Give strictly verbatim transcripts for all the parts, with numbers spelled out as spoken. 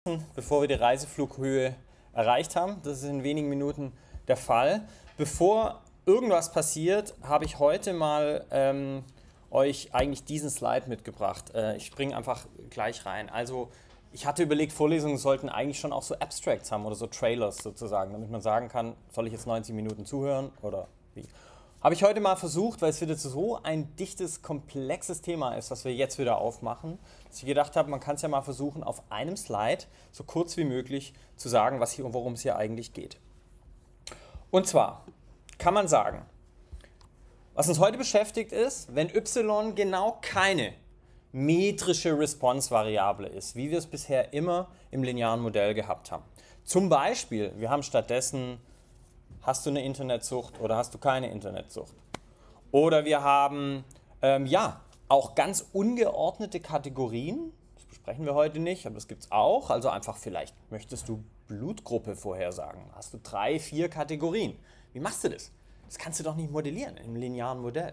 bevor wir die Reiseflughöhe erreicht haben. Das ist in wenigen Minuten der Fall. Bevor irgendwas passiert, habe ich heute mal ähm, euch eigentlich diesen Slide mitgebracht. Äh, ich springe einfach gleich rein. Also ich hatte überlegt, Vorlesungen sollten eigentlich schon auch so Abstracts haben oder so Trailers sozusagen, damit man sagen kann, soll ich jetzt neunzig Minuten zuhören oder wie. Habe ich heute mal versucht, weil es wieder so ein dichtes, komplexes Thema ist, was wir jetzt wieder aufmachen, dass ich gedacht habe, man kann es ja mal versuchen, auf einem Slide so kurz wie möglich zu sagen, was hier, worum es hier eigentlich geht. Und zwar kann man sagen, was uns heute beschäftigt ist, wenn y genau keine metrische Response-Variable ist, wie wir es bisher immer im linearen Modell gehabt haben. Zum Beispiel, wir haben stattdessen, hast du eine Internetsucht oder hast du keine Internetsucht? Oder wir haben, ähm, ja, auch ganz ungeordnete Kategorien, das besprechen wir heute nicht, aber das gibt es auch, also einfach vielleicht möchtest du Blutgruppe vorhersagen, hast du drei, vier Kategorien. Wie machst du das? Das kannst du doch nicht modellieren im linearen Modell.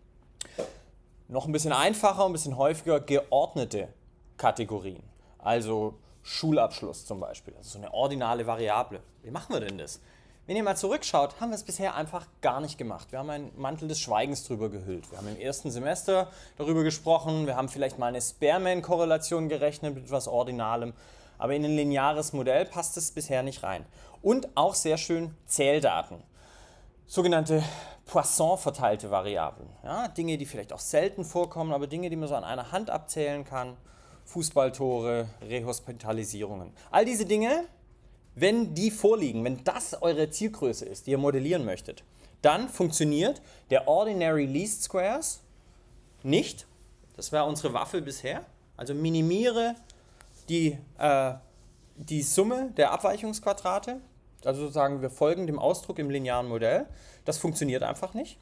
Noch ein bisschen einfacher, ein bisschen häufiger geordnete Kategorien. Also Schulabschluss zum Beispiel, also so eine ordinale Variable. Wie machen wir denn das? Wenn ihr mal zurückschaut, haben wir es bisher einfach gar nicht gemacht. Wir haben einen Mantel des Schweigens drüber gehüllt. Wir haben im ersten Semester darüber gesprochen, wir haben vielleicht mal eine Spearman-Korrelation gerechnet mit etwas Ordinalem, aber in ein lineares Modell passt es bisher nicht rein. Und auch sehr schön Zähldaten. Sogenannte Poisson-verteilte Variablen. Ja, Dinge, die vielleicht auch selten vorkommen, aber Dinge, die man so an einer Hand abzählen kann. Fußballtore, Rehospitalisierungen. All diese Dinge, wenn die vorliegen, wenn das eure Zielgröße ist, die ihr modellieren möchtet, dann funktioniert der Ordinary Least Squares nicht. Das wäre unsere Waffe bisher. Also minimiere die, äh, die Summe der Abweichungsquadrate. Also sozusagen, wir folgen dem Ausdruck im linearen Modell. Das funktioniert einfach nicht.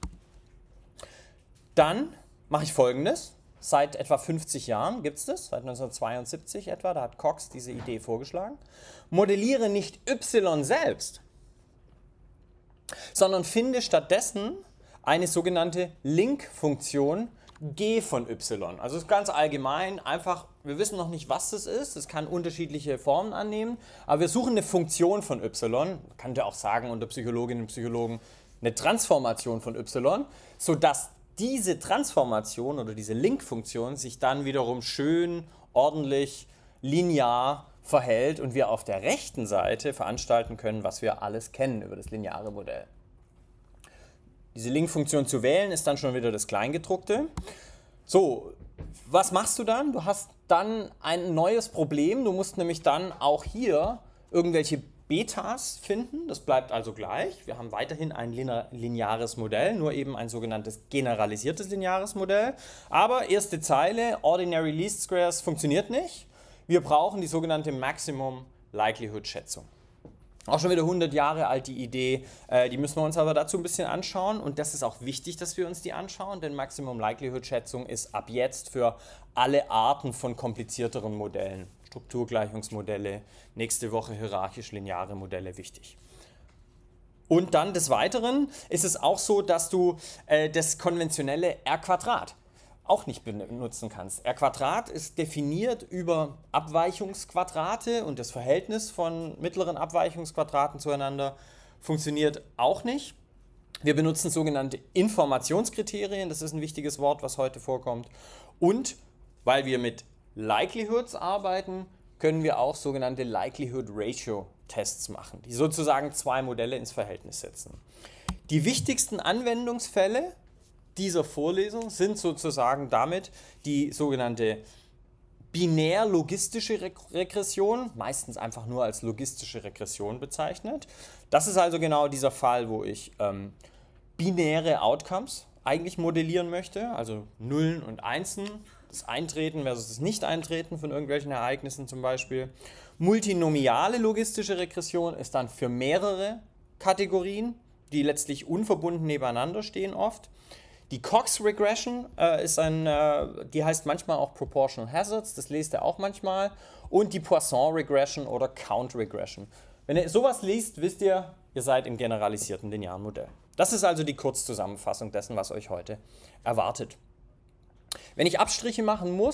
Dann mache ich Folgendes. Seit etwa fünfzig Jahren gibt es das, seit neunzehnhundertzweiundsiebzig etwa, da hat Cox diese Idee vorgeschlagen. Modelliere nicht y selbst, sondern finde stattdessen eine sogenannte Link-Funktion g von y. Also es ist ganz allgemein, einfach, wir wissen noch nicht, was das ist, es kann unterschiedliche Formen annehmen, aber wir suchen eine Funktion von y, man könnte auch sagen unter Psychologinnen und Psychologen eine Transformation von y, sodass diese Transformation oder diese Link-Funktion sich dann wiederum schön, ordentlich, linear verhält und wir auf der rechten Seite veranstalten können, was wir alles kennen über das lineare Modell. Diese Link-Funktion zu wählen ist dann schon wieder das Kleingedruckte. So, was machst du dann? Du hast dann ein neues Problem. Du musst nämlich dann auch hier irgendwelche Betas finden. Das bleibt also gleich. Wir haben weiterhin ein lineares Modell, nur eben ein sogenanntes generalisiertes lineares Modell. Aber erste Zeile, Ordinary Least Squares, funktioniert nicht. Wir brauchen die sogenannte Maximum Likelihood Schätzung. Auch schon wieder hundert Jahre alt die Idee, äh, die müssen wir uns aber dazu ein bisschen anschauen und das ist auch wichtig, dass wir uns die anschauen, denn Maximum Likelihood Schätzung ist ab jetzt für alle Arten von komplizierteren Modellen, Strukturgleichungsmodelle, nächste Woche hierarchisch-lineare Modelle wichtig. Und dann des Weiteren ist es auch so, dass du äh, das konventionelle R-Quadrat auch nicht benutzen kannst. R-Quadrat ist definiert über Abweichungsquadrate und das Verhältnis von mittleren Abweichungsquadraten zueinander funktioniert auch nicht. Wir benutzen sogenannte Informationskriterien, das ist ein wichtiges Wort, was heute vorkommt. Und weil wir mit Likelihoods arbeiten, können wir auch sogenannte Likelihood Ratio Tests machen, die sozusagen zwei Modelle ins Verhältnis setzen. Die wichtigsten Anwendungsfälle dieser Vorlesung sind sozusagen damit die sogenannte binär-logistische Regression, meistens einfach nur als logistische Regression bezeichnet. Das ist also genau dieser Fall, wo ich ähm, binäre Outcomes eigentlich modellieren möchte, also Nullen und Einsen, das Eintreten versus das Nicht-Eintreten von irgendwelchen Ereignissen zum Beispiel. Multinomiale logistische Regression ist dann für mehrere Kategorien, die letztlich unverbunden nebeneinander stehen oft. Die Cox Regression äh, ist ein, äh, die heißt manchmal auch Proportional Hazards, das lest ihr auch manchmal. Und die Poisson Regression oder Count Regression. Wenn ihr sowas liest, wisst ihr, ihr seid im generalisierten linearen Modell. Das ist also die Kurzzusammenfassung dessen, was euch heute erwartet. Wenn ich Abstriche machen muss,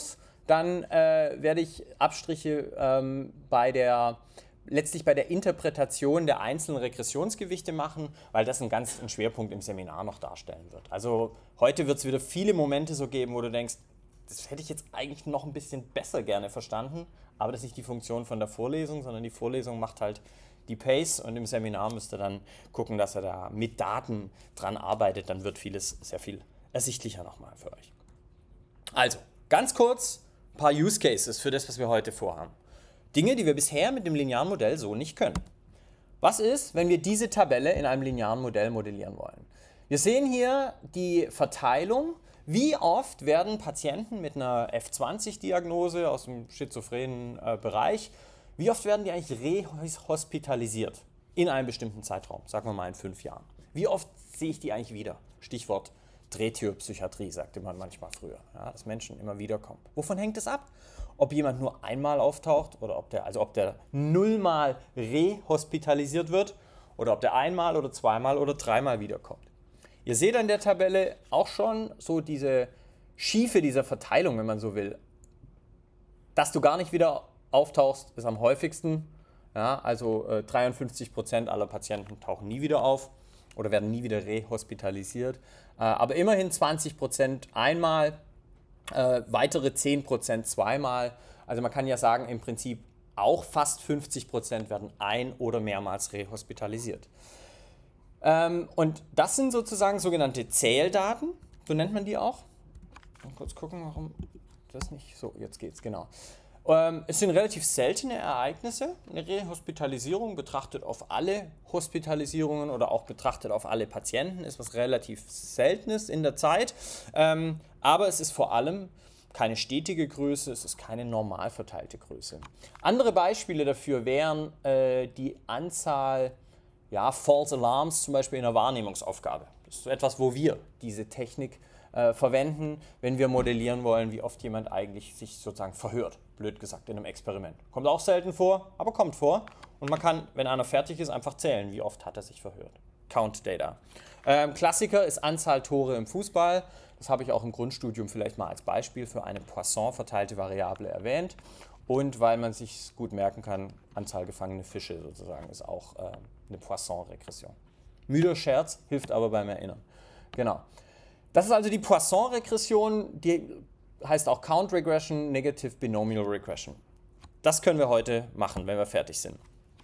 dann äh, werde ich Abstriche ähm, bei der, letztlich bei der Interpretation der einzelnen Regressionsgewichte machen, weil das einen ganz einen Schwerpunkt im Seminar noch darstellen wird. Also heute wird es wieder viele Momente so geben, wo du denkst, das hätte ich jetzt eigentlich noch ein bisschen besser gerne verstanden, aber das ist nicht die Funktion von der Vorlesung, sondern die Vorlesung macht halt die Pace und im Seminar müsst ihr dann gucken, dass er da mit Daten dran arbeitet, dann wird vieles sehr viel ersichtlicher nochmal für euch. Also, ganz kurz ein paar Use Cases für das, was wir heute vorhaben. Dinge, die wir bisher mit dem linearen Modell so nicht können. Was ist, wenn wir diese Tabelle in einem linearen Modell modellieren wollen? Wir sehen hier die Verteilung. Wie oft werden Patienten mit einer F zwanzig Diagnose aus dem schizophrenen äh, Bereich, wie oft werden die eigentlich rehospitalisiert in einem bestimmten Zeitraum, sagen wir mal in fünf Jahren? Wie oft sehe ich die eigentlich wieder? Stichwort Drehtürpsychiatrie, sagte man manchmal früher, ja, dass Menschen immer wieder kommen. Wovon hängt es ab? Ob jemand nur einmal auftaucht oder ob der, also ob der nullmal rehospitalisiert wird oder ob der einmal oder zweimal oder dreimal wiederkommt. Ihr seht an der Tabelle auch schon so diese Schiefe dieser Verteilung, wenn man so will. Dass du gar nicht wieder auftauchst, ist am häufigsten. Ja, also äh, dreiundfünfzig Prozent aller Patienten tauchen nie wieder auf oder werden nie wieder rehospitalisiert. Äh, aber immerhin zwanzig Prozent einmal, äh, weitere zehn Prozent zweimal. Also man kann ja sagen, im Prinzip auch fast fünfzig Prozent werden ein- oder mehrmals rehospitalisiert. Ähm, und das sind sozusagen sogenannte Zähldaten, so nennt man die auch. Mal kurz gucken, warum das nicht... So, jetzt geht's, genau. Ähm, es sind relativ seltene Ereignisse. Eine Rehospitalisierung betrachtet auf alle Hospitalisierungen oder auch betrachtet auf alle Patienten ist was relativ Seltenes in der Zeit. Ähm, aber es ist vor allem keine stetige Größe, es ist keine normal verteilte Größe. Andere Beispiele dafür wären äh, die Anzahl ja, False Alarms, zum Beispiel in der Wahrnehmungsaufgabe. Das ist so etwas, wo wir diese Technik äh, verwenden, wenn wir modellieren wollen, wie oft jemand eigentlich sich sozusagen verhört, blöd gesagt, in einem Experiment. Kommt auch selten vor, aber kommt vor. Und man kann, wenn einer fertig ist, einfach zählen, wie oft hat er sich verhört. Count Data. Ähm, Klassiker ist Anzahl Tore im Fußball. Das habe ich auch im Grundstudium vielleicht mal als Beispiel für eine Poisson verteilte Variable erwähnt. Und weil man sich gut merken kann, Anzahl gefangene Fische sozusagen ist auch äh, eine Poisson-Regression. Müder Scherz, hilft aber beim Erinnern. Genau. Das ist also die Poisson-Regression, die heißt auch Count Regression, Negative Binomial Regression. Das können wir heute machen, wenn wir fertig sind.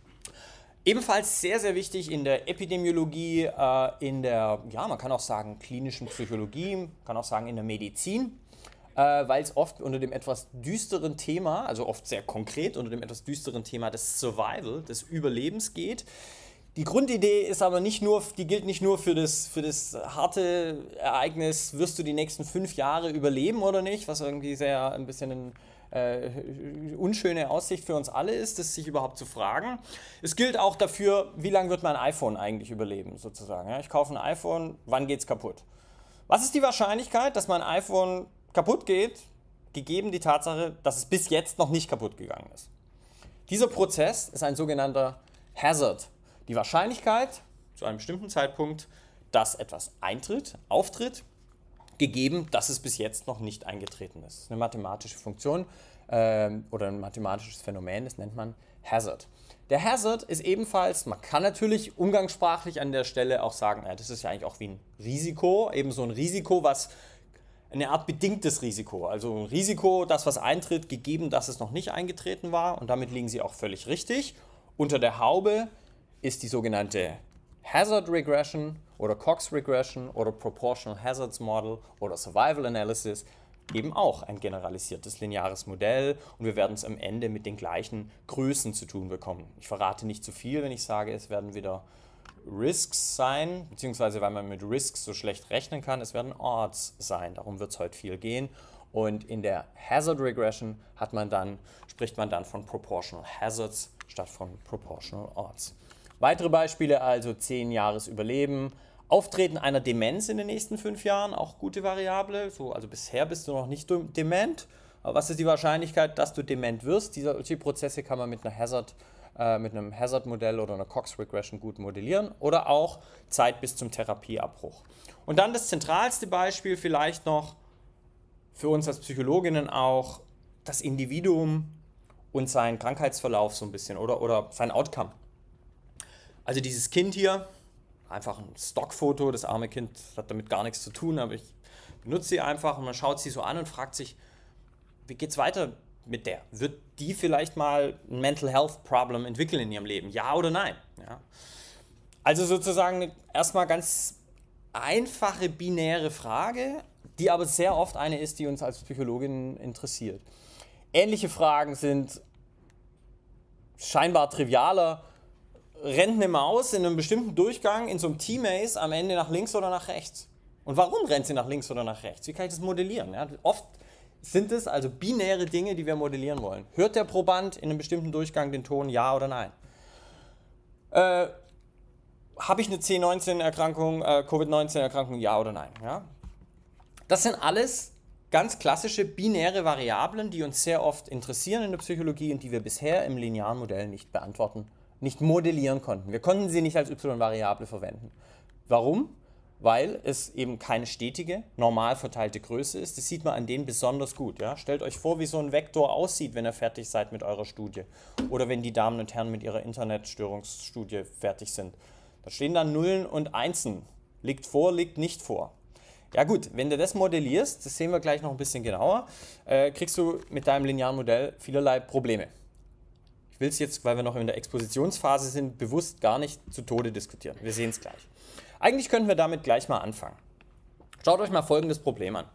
Ebenfalls sehr, sehr wichtig in der Epidemiologie, äh, in der, ja, man kann auch sagen, klinischen Psychologie, man kann auch sagen in der Medizin. Weil es oft unter dem etwas düsteren Thema, also oft sehr konkret unter dem etwas düsteren Thema des Survival, des Überlebens geht. Die Grundidee ist aber nicht nur, die gilt nicht nur für das, für das harte Ereignis, wirst du die nächsten fünf Jahre überleben oder nicht, was irgendwie sehr ein bisschen eine äh, unschöne Aussicht für uns alle ist, das sich überhaupt zu fragen. Es gilt auch dafür, wie lange wird mein iPhone eigentlich überleben, sozusagen. Ja, ich kaufe ein iPhone, wann geht es kaputt? Was ist die Wahrscheinlichkeit, dass mein iPhone kaputt geht, gegeben die Tatsache, dass es bis jetzt noch nicht kaputt gegangen ist? Dieser Prozess ist ein sogenannter Hazard. Die Wahrscheinlichkeit zu einem bestimmten Zeitpunkt, dass etwas eintritt, auftritt, gegeben, dass es bis jetzt noch nicht eingetreten ist. Das ist eine mathematische Funktion äh, oder ein mathematisches Phänomen, das nennt man Hazard. Der Hazard ist ebenfalls, man kann natürlich umgangssprachlich an der Stelle auch sagen, ja, das ist ja eigentlich auch wie ein Risiko, eben so ein Risiko, was eine Art bedingtes Risiko, also ein Risiko, das was eintritt, gegeben, dass es noch nicht eingetreten war, und damit liegen Sie auch völlig richtig. Unter der Haube ist die sogenannte Hazard Regression oder Cox Regression oder Proportional Hazards Model oder Survival Analysis eben auch ein generalisiertes lineares Modell, und wir werden es am Ende mit den gleichen Größen zu tun bekommen. Ich verrate nicht zu viel, wenn ich sage, es werden wieder Risks sein, beziehungsweise weil man mit Risks so schlecht rechnen kann, es werden Odds sein. Darum wird es heute viel gehen. Und in der Hazard Regression hat man dann, spricht man dann von Proportional Hazards statt von Proportional Odds. Weitere Beispiele also zehn Jahres Überleben, Auftreten einer Demenz in den nächsten fünf Jahren, auch gute Variable. So, also bisher bist du noch nicht dement. Aber was ist die Wahrscheinlichkeit, dass du dement wirst? Diese, die Prozesse kann man mit einer Hazard mit einem Hazard-Modell oder einer Cox-Regression gut modellieren, oder auch Zeit bis zum Therapieabbruch. Und dann das zentralste Beispiel vielleicht noch für uns als Psychologinnen auch, das Individuum und seinen Krankheitsverlauf so ein bisschen oder, oder sein Outcome. Also dieses Kind hier, einfach ein Stockfoto, das arme Kind hat damit gar nichts zu tun, aber ich benutze sie einfach und man schaut sie so an und fragt sich, wie geht es weiter mit der? Wird die vielleicht mal ein Mental Health Problem entwickeln in ihrem Leben? Ja oder nein? Ja. Also sozusagen erstmal ganz einfache binäre Frage, die aber sehr oft eine ist, die uns als Psychologin interessiert. Ähnliche Fragen sind scheinbar trivialer. Rennt eine Maus in einem bestimmten Durchgang in so einem T-Maze am Ende nach links oder nach rechts? Und warum rennt sie nach links oder nach rechts? Wie kann ich das modellieren? Ja, oft sind es also binäre Dinge, die wir modellieren wollen. Hört der Proband in einem bestimmten Durchgang den Ton ja oder nein? Äh, Habe ich eine C neunzehn Erkrankung, äh, Covid neunzehn Erkrankung, ja oder nein? Ja? Das sind alles ganz klassische binäre Variablen, die uns sehr oft interessieren in der Psychologie und die wir bisher im linearen Modell nicht beantworten, nicht modellieren konnten. Wir konnten sie nicht als y-Variable verwenden. Warum? Weil es eben keine stetige, normal verteilte Größe ist. Das sieht man an denen besonders gut. Ja? Stellt euch vor, wie so ein Vektor aussieht, wenn ihr fertig seid mit eurer Studie. Oder wenn die Damen und Herren mit ihrer Internetstörungsstudie fertig sind. Da stehen dann Nullen und Einsen. Liegt vor, liegt nicht vor. Ja gut, wenn du das modellierst, das sehen wir gleich noch ein bisschen genauer, äh, kriegst du mit deinem linearen Modell vielerlei Probleme. Ich will es jetzt, weil wir noch in der Expositionsphase sind, bewusst gar nicht zu Tode diskutieren. Wir sehen es gleich. Eigentlich könnten wir damit gleich mal anfangen. Schaut euch mal folgendes Problem an.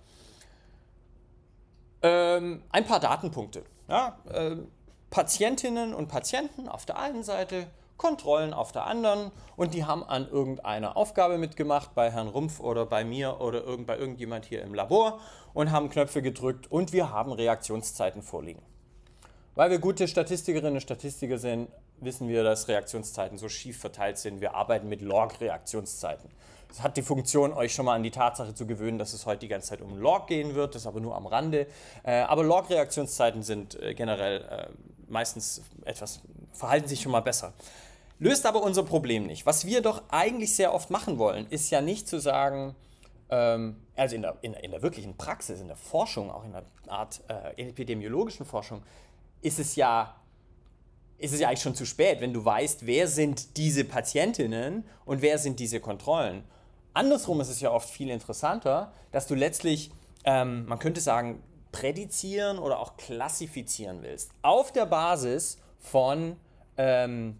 Ähm, ein paar Datenpunkte. Ja, äh, Patientinnen und Patienten auf der einen Seite, Kontrollen auf der anderen und die haben an irgendeiner Aufgabe mitgemacht, bei Herrn Rumpf oder bei mir oder irgend, bei irgendjemand hier im Labor und haben Knöpfe gedrückt und wir haben Reaktionszeiten vorliegen. Weil wir gute Statistikerinnen und Statistiker sind, wissen wir, dass Reaktionszeiten so schief verteilt sind. Wir arbeiten mit Log-Reaktionszeiten. Das hat die Funktion, euch schon mal an die Tatsache zu gewöhnen, dass es heute die ganze Zeit um Log gehen wird, das ist aber nur am Rande. Aber Log-Reaktionszeiten sind generell meistens etwas, verhalten sich schon mal besser. Löst aber unser Problem nicht. Was wir doch eigentlich sehr oft machen wollen, ist ja nicht zu sagen, ähm, also in der, in, der, in der wirklichen Praxis, in der Forschung, auch in einer Art äh, epidemiologischen Forschung, ist es ja ist es ja eigentlich schon zu spät, wenn du weißt, wer sind diese Patientinnen und wer sind diese Kontrollen. Andersrum ist es ja oft viel interessanter, dass du letztlich, ähm, man könnte sagen, prädizieren oder auch klassifizieren willst. Auf der Basis von ähm,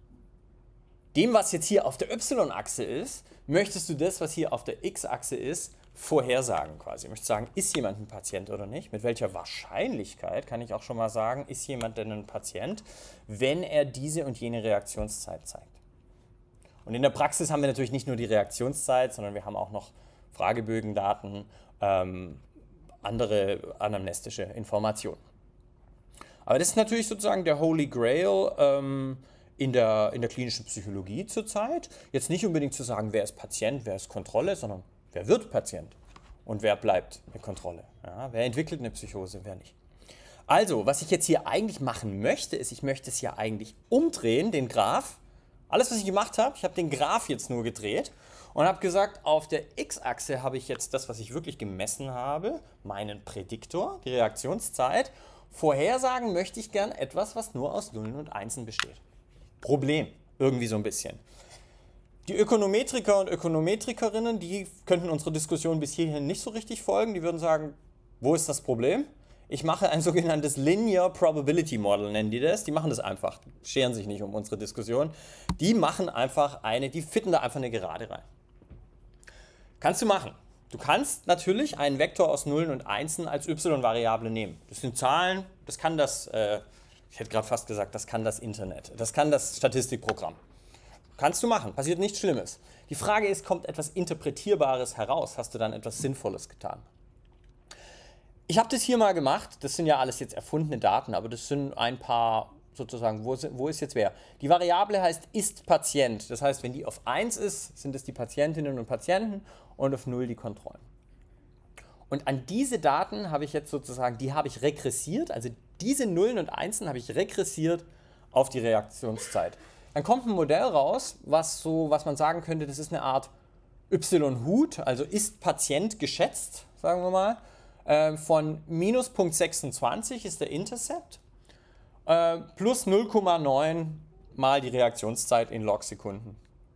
dem, was jetzt hier auf der Y-Achse ist, möchtest du das, was hier auf der X-Achse ist, vorhersagen quasi. Ich möchte sagen, ist jemand ein Patient oder nicht? Mit welcher Wahrscheinlichkeit kann ich auch schon mal sagen, ist jemand denn ein Patient, wenn er diese und jene Reaktionszeit zeigt? Und in der Praxis haben wir natürlich nicht nur die Reaktionszeit, sondern wir haben auch noch Fragebögen, Daten, ähm, andere anamnestische Informationen. Aber das ist natürlich sozusagen der Holy Grail ähm, in der, in der klinischen Psychologie zurzeit. Jetzt nicht unbedingt zu sagen, wer ist Patient, wer ist Kontrolle, sondern wer wird Patient und wer bleibt eine Kontrolle? Ja, wer entwickelt eine Psychose, wer nicht? Also, was ich jetzt hier eigentlich machen möchte, ist, ich möchte es ja eigentlich umdrehen, den Graph. Alles, was ich gemacht habe, ich habe den Graph jetzt nur gedreht und habe gesagt, auf der X-Achse habe ich jetzt das, was ich wirklich gemessen habe, meinen Prädiktor, die Reaktionszeit. Vorhersagen möchte ich gern etwas, was nur aus Nullen und Einsen besteht. Problem, irgendwie so ein bisschen. Die Ökonometriker und Ökonometrikerinnen, die könnten unsere Diskussion bis hierhin nicht so richtig folgen. Die würden sagen, wo ist das Problem? Ich mache ein sogenanntes Linear Probability Model, nennen die das. Die machen das einfach, scheren sich nicht um unsere Diskussion. Die machen einfach eine, die fitten da einfach eine Gerade rein. Kannst du machen. Du kannst natürlich einen Vektor aus Nullen und Einsen als y-Variable nehmen. Das sind Zahlen, das kann das, äh, ich hätte gerade fast gesagt, das kann das Internet, das kann das Statistikprogramm. Kannst du machen, passiert nichts Schlimmes. Die Frage ist, kommt etwas Interpretierbares heraus? Hast du dann etwas Sinnvolles getan? Ich habe das hier mal gemacht, das sind ja alles jetzt erfundene Daten, aber das sind ein paar sozusagen, wo, wo ist jetzt wer? Die Variable heißt ist Patient, das heißt, wenn die auf eins ist, sind es die Patientinnen und Patienten und auf null die Kontrollen. Und an diese Daten habe ich jetzt sozusagen, die habe ich regressiert, also diese Nullen und Einsen habe ich regressiert auf die Reaktionszeit. Dann kommt ein Modell raus, was, so, was man sagen könnte, das ist eine Art Y-Hut, also ist Patient geschätzt, sagen wir mal. äh, von minus null Komma sechsundzwanzig ist der Intercept, äh, plus null Komma neun mal die Reaktionszeit in Logsekunden.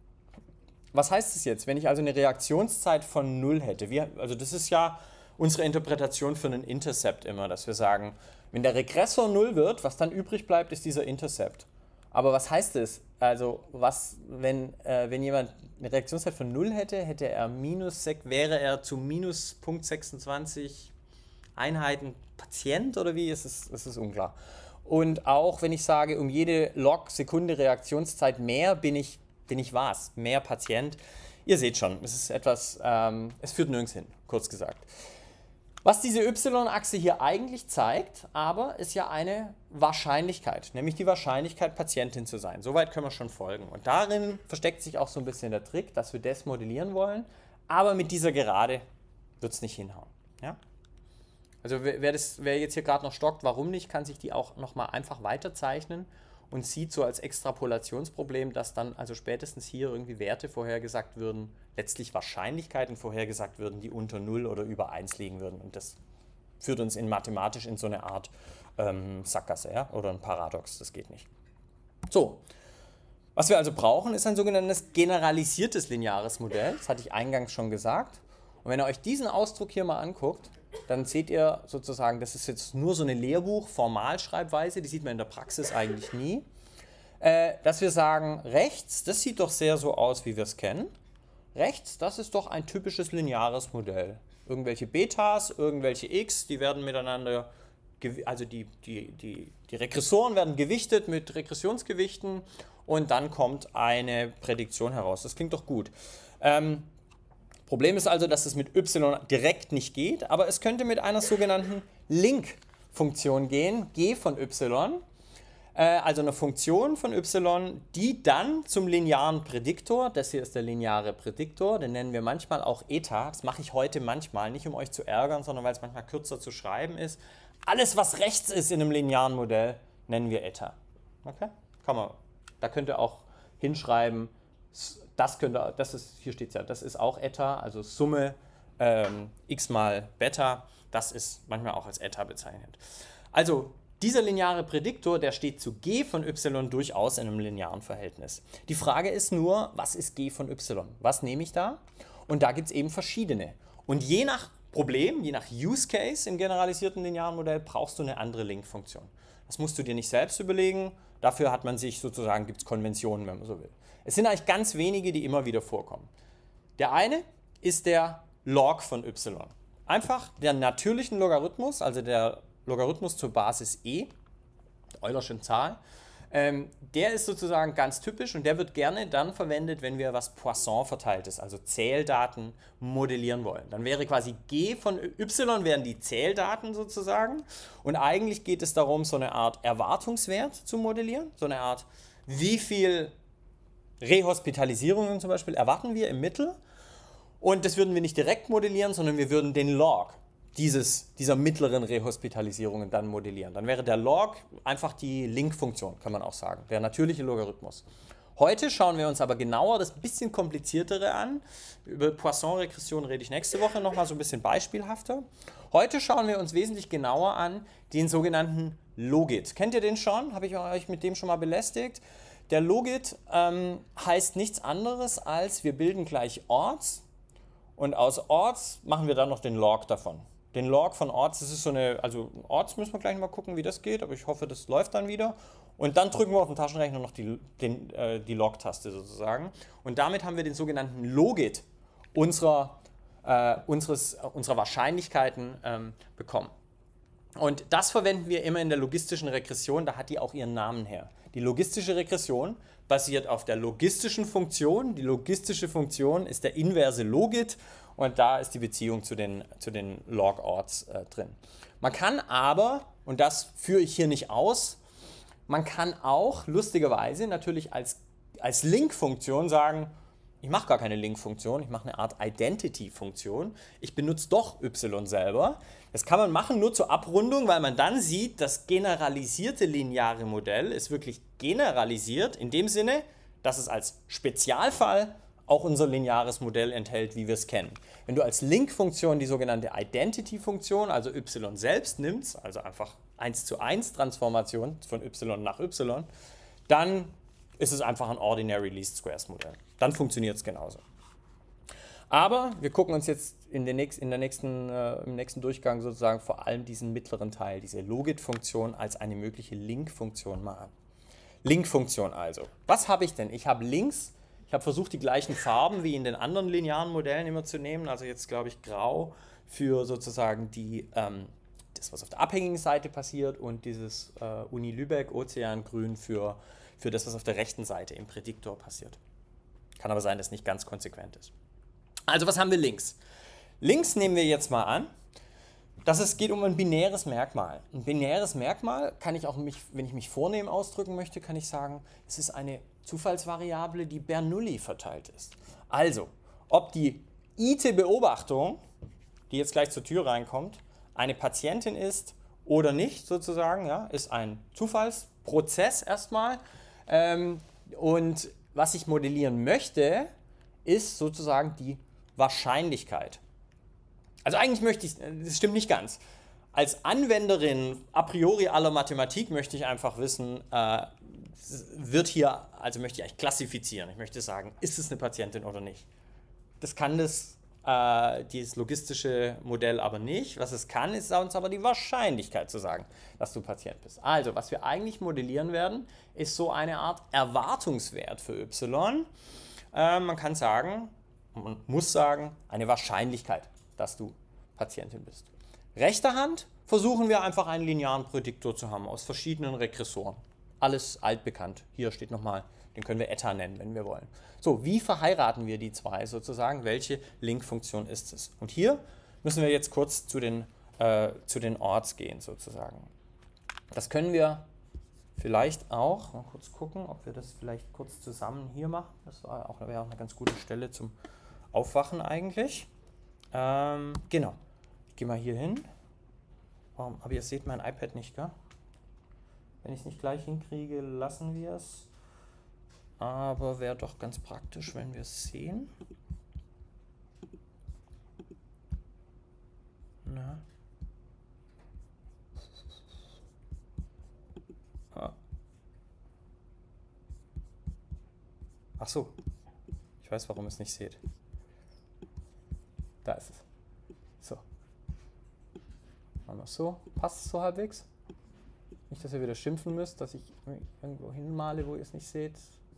Was heißt das jetzt? Wenn ich also eine Reaktionszeit von null hätte, wir, also das ist ja unsere Interpretation für einen Intercept immer, dass wir sagen, wenn der Regressor null wird, was dann übrig bleibt, ist dieser Intercept. Aber was heißt das? Also was, wenn, äh, wenn jemand eine Reaktionszeit von null hätte, hätte er minus, wäre er zu minus null Komma sechsundzwanzig Einheiten Patient oder wie? Es ist, es ist unklar. Und auch wenn ich sage, um jede Log-Sekunde Reaktionszeit mehr bin ich, bin ich was? Mehr Patient. Ihr seht schon, es ist etwas, ähm, es führt nirgends hin, kurz gesagt. Was diese Y-Achse hier eigentlich zeigt, aber ist ja eine Wahrscheinlichkeit, nämlich die Wahrscheinlichkeit, Patientin zu sein. Soweit können wir schon folgen. Und darin versteckt sich auch so ein bisschen der Trick, dass wir das modellieren wollen, aber mit dieser Gerade wird es nicht hinhauen. Ja? Also wer, das, wer jetzt hier gerade noch stockt, warum nicht, kann sich die auch nochmal einfach weiterzeichnen und sieht so als Extrapolationsproblem, dass dann also spätestens hier irgendwie Werte vorhergesagt würden, letztlich Wahrscheinlichkeiten vorhergesagt würden, die unter null oder über eins liegen würden. Und das führt uns in mathematisch in so eine Art ähm, Sackgasse, ja? Oder ein Paradox, das geht nicht. So, was wir also brauchen, ist ein sogenanntes generalisiertes lineares Modell, das hatte ich eingangs schon gesagt. Und wenn ihr euch diesen Ausdruck hier mal anguckt, dann seht ihr sozusagen, das ist jetzt nur so eine Lehrbuch-Formalschreibweise, die sieht man in der Praxis eigentlich nie, äh, dass wir sagen, rechts, das sieht doch sehr so aus, wie wir es kennen. Rechts, das ist doch ein typisches lineares Modell. Irgendwelche Betas, irgendwelche X, die werden miteinander, also die, die, die, die Regressoren werden gewichtet mit Regressionsgewichten und dann kommt eine Prädiktion heraus. Das klingt doch gut. Ähm, Problem ist also, dass es mit y direkt nicht geht, aber es könnte mit einer sogenannten Link-Funktion gehen, g von y, äh, also eine Funktion von y, die dann zum linearen Prädiktor, das hier ist der lineare Prädiktor, den nennen wir manchmal auch eta, das mache ich heute manchmal, nicht um euch zu ärgern, sondern weil es manchmal kürzer zu schreiben ist. Alles, was rechts ist in einem linearen Modell, nennen wir eta. Okay? Kann man, da könnt ihr auch hinschreiben, das könnte, das ist, hier steht es ja, das ist auch eta, also Summe ähm, x mal Beta, das ist manchmal auch als eta bezeichnet. Also dieser lineare Prädiktor, der steht zu g von y durchaus in einem linearen Verhältnis. Die Frage ist nur, was ist g von y? Was nehme ich da? Und da gibt es eben verschiedene. Und je nach Problem, je nach Use Case im generalisierten linearen Modell, brauchst du eine andere Link-Funktion. Das musst du dir nicht selbst überlegen, dafür hat man sich sozusagen, gibt es Konventionen, wenn man so will. Es sind eigentlich ganz wenige, die immer wieder vorkommen. Der eine ist der Log von y. Einfach der natürlichen Logarithmus, also der Logarithmus zur Basis e, der Eulerschen Zahl, ähm, der ist sozusagen ganz typisch und der wird gerne dann verwendet, wenn wir was Poisson verteiltes, also Zähldaten modellieren wollen. Dann wäre quasi g von y wären die Zähldaten sozusagen und eigentlich geht es darum, so eine Art Erwartungswert zu modellieren, so eine Art, wie viel Rehospitalisierungen zum Beispiel erwarten wir im Mittel und das würden wir nicht direkt modellieren, sondern wir würden den Log dieses, dieser mittleren Rehospitalisierungen dann modellieren. Dann wäre der Log einfach die Link-Funktion, kann man auch sagen, der natürliche Logarithmus. Heute schauen wir uns aber genauer das bisschen kompliziertere an. Über Poisson-Regression rede ich nächste Woche nochmal so ein bisschen beispielhafter. Heute schauen wir uns wesentlich genauer an den sogenannten Logit. Kennt ihr den schon? Habe ich euch mit dem schon mal belästigt? Der Logit ähm, heißt nichts anderes als, wir bilden gleich Orts und aus Orts machen wir dann noch den Log davon. Den Log von Orts, das ist so eine, also Orts müssen wir gleich mal gucken, wie das geht, aber ich hoffe, das läuft dann wieder. Und dann drücken wir auf dem Taschenrechner noch die, den, äh, die Log-Taste sozusagen. Und damit haben wir den sogenannten Logit unserer, äh, unseres, unserer Wahrscheinlichkeiten ähm, bekommen. Und das verwenden wir immer in der logistischen Regression, da hat die auch ihren Namen her. Die logistische Regression basiert auf der logistischen Funktion. Die logistische Funktion ist der inverse Logit und da ist die Beziehung zu den, zu den Log-Orts äh, drin. Man kann aber, und das führe ich hier nicht aus, man kann auch lustigerweise natürlich als, als Link-Funktion sagen, ich mache gar keine Link-Funktion, ich mache eine Art Identity-Funktion. Ich benutze doch y selber. Das kann man machen nur zur Abrundung, weil man dann sieht, das generalisierte lineare Modell ist wirklich generalisiert in dem Sinne, dass es als Spezialfall auch unser lineares Modell enthält, wie wir es kennen. Wenn du als Link-Funktion die sogenannte Identity-Funktion, also y selbst nimmst, also einfach eins zu eins Transformation von y nach y, dann ist es einfach ein Ordinary Least Squares Modell. Dann funktioniert es genauso. Aber wir gucken uns jetzt in der nächsten, in der nächsten, äh, im nächsten Durchgang sozusagen vor allem diesen mittleren Teil, diese Logit-Funktion als eine mögliche Link-Funktion mal an. Link-Funktion also. Was habe ich denn? Ich habe links, ich habe versucht, die gleichen Farben wie in den anderen linearen Modellen immer zu nehmen. Also jetzt glaube ich grau für sozusagen die, ähm, das, was auf der abhängigen Seite passiert, und dieses äh, Uni Lübeck Ozeangrün für, für das, was auf der rechten Seite im Prädiktor passiert. Kann aber sein, dass es nicht ganz konsequent ist. Also was haben wir links? Links nehmen wir jetzt mal an, dass es geht um ein binäres Merkmal. Ein binäres Merkmal kann ich auch, mich, wenn ich mich vornehm ausdrücken möchte, kann ich sagen, es ist eine Zufallsvariable, die Bernoulli verteilt ist. Also, ob die ite-Beobachtung, die jetzt gleich zur Tür reinkommt, eine Patientin ist oder nicht sozusagen, ja, ist ein Zufallsprozess erstmal. Ähm, und was ich modellieren möchte, ist sozusagen die Wahrscheinlichkeit. Also eigentlich möchte ich, das stimmt nicht ganz. Als Anwenderin a priori aller Mathematik möchte ich einfach wissen, äh, wird hier, also möchte ich eigentlich klassifizieren. Ich möchte sagen, ist es eine Patientin oder nicht. Das kann das, äh, dieses logistische Modell aber nicht. Was es kann, ist uns aber die Wahrscheinlichkeit zu sagen, dass du Patient bist. Also, was wir eigentlich modellieren werden, ist so eine Art Erwartungswert für y. Äh, man kann sagen, man muss sagen, eine Wahrscheinlichkeit, dass du Patientin bist. Rechter Hand versuchen wir einfach einen linearen Prädiktor zu haben aus verschiedenen Regressoren. Alles altbekannt. Hier steht nochmal, den können wir eta nennen, wenn wir wollen. So, wie verheiraten wir die zwei sozusagen? Welche Link-Funktion ist es? Und hier müssen wir jetzt kurz zu den, äh, zu den Orts gehen sozusagen. Das können wir vielleicht auch, mal kurz gucken, ob wir das vielleicht kurz zusammen hier machen. Das war auch, wäre auch eine ganz gute Stelle zum Aufwachen eigentlich. Ähm, genau. Ich gehe mal hier hin. Warum? Aber ihr seht mein iPad nicht, gell? Wenn ich es nicht gleich hinkriege, lassen wir es. Aber wäre doch ganz praktisch, wenn wir es sehen. Na. Ah. Ach so. Ich weiß, warum ihr es nicht seht. Da ist es. So. Machen wir es so. Passt es so halbwegs? Nicht, dass ihr wieder schimpfen müsst, dass ich irgendwo hinmale, wo ihr es nicht seht.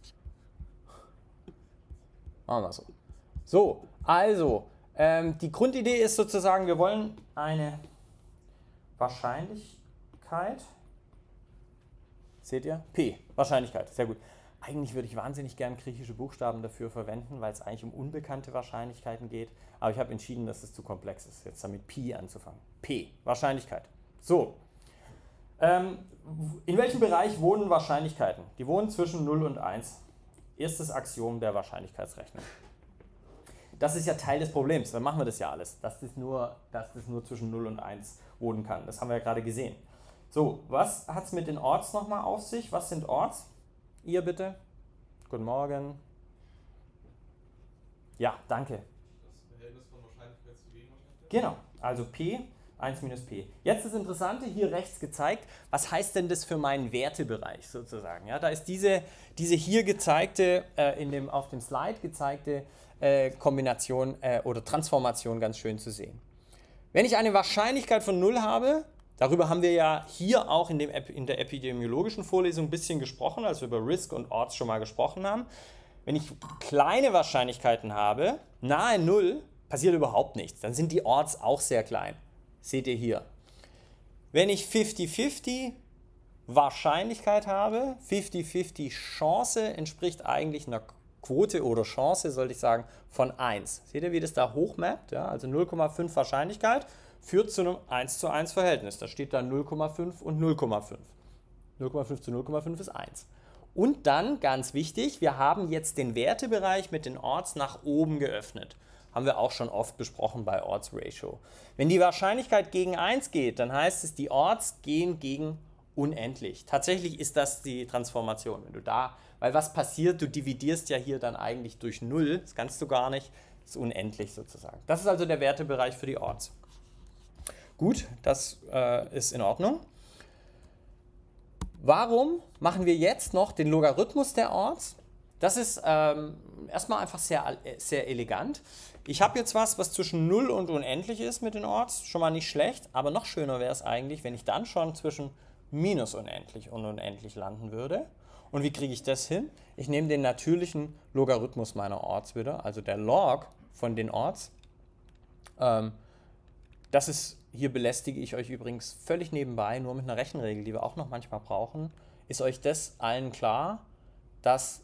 Machen wir so. So, also, ähm, die Grundidee ist sozusagen, wir wollen eine Wahrscheinlichkeit. Seht ihr? P, Wahrscheinlichkeit, sehr gut. Eigentlich würde ich wahnsinnig gern griechische Buchstaben dafür verwenden, weil es eigentlich um unbekannte Wahrscheinlichkeiten geht. Aber ich habe entschieden, dass es zu komplex ist, jetzt damit Pi anzufangen. P, Wahrscheinlichkeit. So. Ähm, in welchem Bereich wohnen Wahrscheinlichkeiten? Die wohnen zwischen null und eins. Erstes Axiom der Wahrscheinlichkeitsrechnung. Das ist ja Teil des Problems, dann machen wir das ja alles, dass das nur, dass das nur zwischen null und eins wohnen kann. Das haben wir ja gerade gesehen. So, was hat es mit den Orts nochmal auf sich? Was sind Orts? Ihr bitte. Guten Morgen. Ja, danke. Das Verhältnis von Wahrscheinlichkeit zu Gegenwahrscheinlichkeit? Genau, also P, eins minus P. Jetzt das Interessante, hier rechts gezeigt, was heißt denn das für meinen Wertebereich sozusagen? Ja, da ist diese, diese hier gezeigte, äh, in dem, auf dem Slide gezeigte äh, Kombination äh, oder Transformation ganz schön zu sehen. Wenn ich eine Wahrscheinlichkeit von null habe, darüber haben wir ja hier auch in, dem, in der epidemiologischen Vorlesung ein bisschen gesprochen, als wir über Risk und Orts schon mal gesprochen haben. Wenn ich kleine Wahrscheinlichkeiten habe, nahe null, passiert überhaupt nichts. Dann sind die Orts auch sehr klein. Seht ihr hier. Wenn ich fünfzig fünfzig Wahrscheinlichkeit habe, fünfzig fünfzig Chance entspricht eigentlich einer Quote oder Chance, sollte ich sagen, von eins. Seht ihr, wie das da hochmappt? Ja, also null Komma fünf Wahrscheinlichkeit führt zu einem eins zu eins Verhältnis. Da steht da null Komma fünf und null Komma fünf. null Komma fünf zu null Komma fünf ist eins. Und dann, ganz wichtig, wir haben jetzt den Wertebereich mit den Orts nach oben geöffnet. Haben wir auch schon oft besprochen bei Orts Ratio. Wenn die Wahrscheinlichkeit gegen eins geht, dann heißt es, die Orts gehen gegen unendlich. Tatsächlich ist das die Transformation. Wenn du da, weil was passiert, du dividierst ja hier dann eigentlich durch null, das kannst du gar nicht, das ist unendlich sozusagen. Das ist also der Wertebereich für die Orts. Gut, das äh, ist in Ordnung. Warum machen wir jetzt noch den Logarithmus der Orts? Das ist ähm, erstmal einfach sehr, sehr elegant. Ich habe jetzt was, was zwischen null und unendlich ist mit den Orts, schon mal nicht schlecht, aber noch schöner wäre es eigentlich, wenn ich dann schon zwischen minus unendlich und unendlich landen würde. Und wie kriege ich das hin? Ich nehme den natürlichen Logarithmus meiner Orts wieder, also der Log von den Orts. Ähm, das ist, hier belästige ich euch übrigens völlig nebenbei, nur mit einer Rechenregel, die wir auch noch manchmal brauchen. Ist euch das allen klar, dass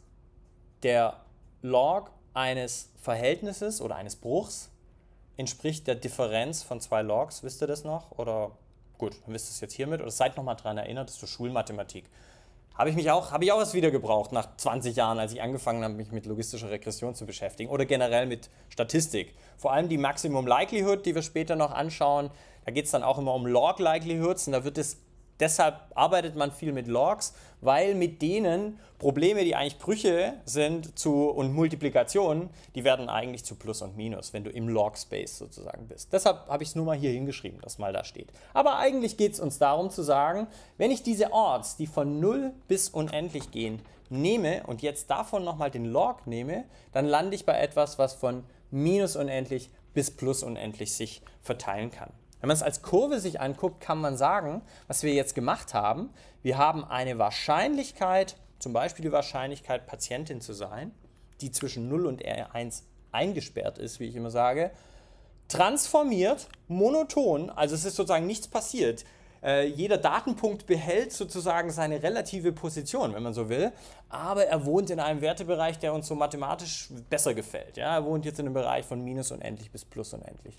der Log eines Verhältnisses oder eines Bruchs entspricht der Differenz von zwei Logs? Wisst ihr das noch? Oder gut, dann wisst ihr es jetzt hiermit. Oder seid nochmal daran erinnert, das ist so Schulmathematik. Habe ich mich auch, habe ich auch erst wieder gebraucht nach zwanzig Jahren, als ich angefangen habe, mich mit logistischer Regression zu beschäftigen oder generell mit Statistik. Vor allem die Maximum Likelihood, die wir später noch anschauen, da geht es dann auch immer um Log Likelihoods und da wird es, deshalb arbeitet man viel mit Logs, weil mit denen Probleme, die eigentlich Brüche sind zu, und Multiplikationen, die werden eigentlich zu Plus und Minus, wenn du im Log-Space sozusagen bist. Deshalb habe ich es nur mal hier hingeschrieben, dass mal da steht. Aber eigentlich geht es uns darum zu sagen, wenn ich diese Orts, die von null bis unendlich gehen, nehme und jetzt davon nochmal den Log nehme, dann lande ich bei etwas, was von minus unendlich bis plus unendlich sich verteilen kann. Wenn man es als Kurve sich anguckt, kann man sagen, was wir jetzt gemacht haben, wir haben eine Wahrscheinlichkeit, zum Beispiel die Wahrscheinlichkeit, Patientin zu sein, die zwischen null und eins eingesperrt ist, wie ich immer sage, transformiert, monoton, also es ist sozusagen nichts passiert. Äh, jeder Datenpunkt behält sozusagen seine relative Position, wenn man so will, aber er wohnt in einem Wertebereich, der uns so mathematisch besser gefällt. Ja? Er wohnt jetzt in einem Bereich von minus unendlich bis plus unendlich.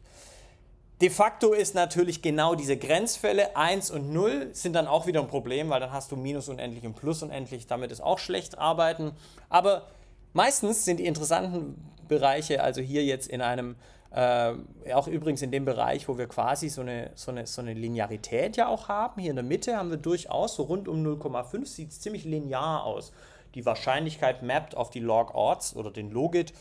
De facto ist natürlich genau diese Grenzfälle eins und null sind dann auch wieder ein Problem, weil dann hast du minus unendlich und plus unendlich, damit ist auch schlecht arbeiten. Aber meistens sind die interessanten Bereiche, also hier jetzt in einem, äh, auch übrigens in dem Bereich, wo wir quasi so eine, so, eine, so eine Linearität ja auch haben, hier in der Mitte haben wir durchaus so rund um null Komma fünf, sieht es ziemlich linear aus. Die Wahrscheinlichkeit mappt auf die Log-Orts oder den Logit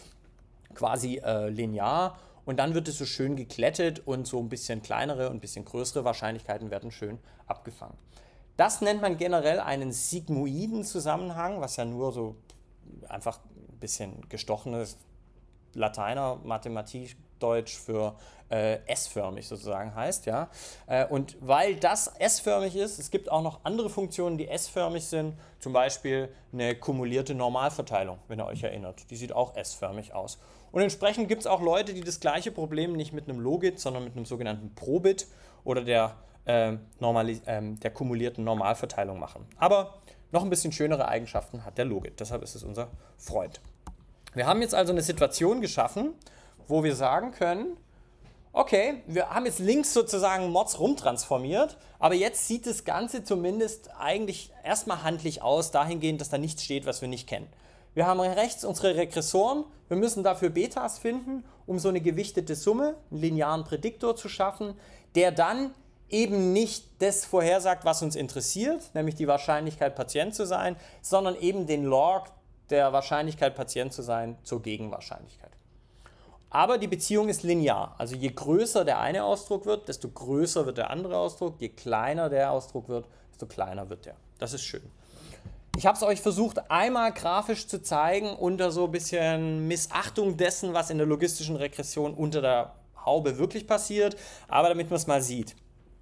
quasi äh, linear. Und dann wird es so schön geklettet und so ein bisschen kleinere und ein bisschen größere Wahrscheinlichkeiten werden schön abgefangen. Das nennt man generell einen sigmoiden Zusammenhang, was ja nur so einfach ein bisschen gestochenes Lateiner, Mathematik, Deutsch für äh, S-förmig sozusagen heißt. Ja? Äh, und weil das S-förmig ist, es gibt auch noch andere Funktionen, die S-förmig sind, zum Beispiel eine kumulierte Normalverteilung, wenn ihr euch erinnert. Die sieht auch S-förmig aus. Und entsprechend gibt es auch Leute, die das gleiche Problem nicht mit einem Logit, sondern mit einem sogenannten Probit oder der, äh, Normali äh, der kumulierten Normalverteilung machen. Aber noch ein bisschen schönere Eigenschaften hat der Logit, deshalb ist es unser Freund. Wir haben jetzt also eine Situation geschaffen, wo wir sagen können, okay, wir haben jetzt links sozusagen Mods rumtransformiert, aber jetzt sieht das Ganze zumindest eigentlich erstmal handlich aus, dahingehend, dass da nichts steht, was wir nicht kennen. Wir haben rechts unsere Regressoren, wir müssen dafür Betas finden, um so eine gewichtete Summe, einen linearen Prädiktor zu schaffen, der dann eben nicht das vorhersagt, was uns interessiert, nämlich die Wahrscheinlichkeit, Patient zu sein, sondern eben den Log der Wahrscheinlichkeit, Patient zu sein, zur Gegenwahrscheinlichkeit. Aber die Beziehung ist linear, also je größer der eine Ausdruck wird, desto größer wird der andere Ausdruck, je kleiner der Ausdruck wird, desto kleiner wird der. Das ist schön. Ich habe es euch versucht, einmal grafisch zu zeigen, unter so ein bisschen Missachtung dessen, was in der logistischen Regression unter der Haube wirklich passiert, aber damit man es mal sieht.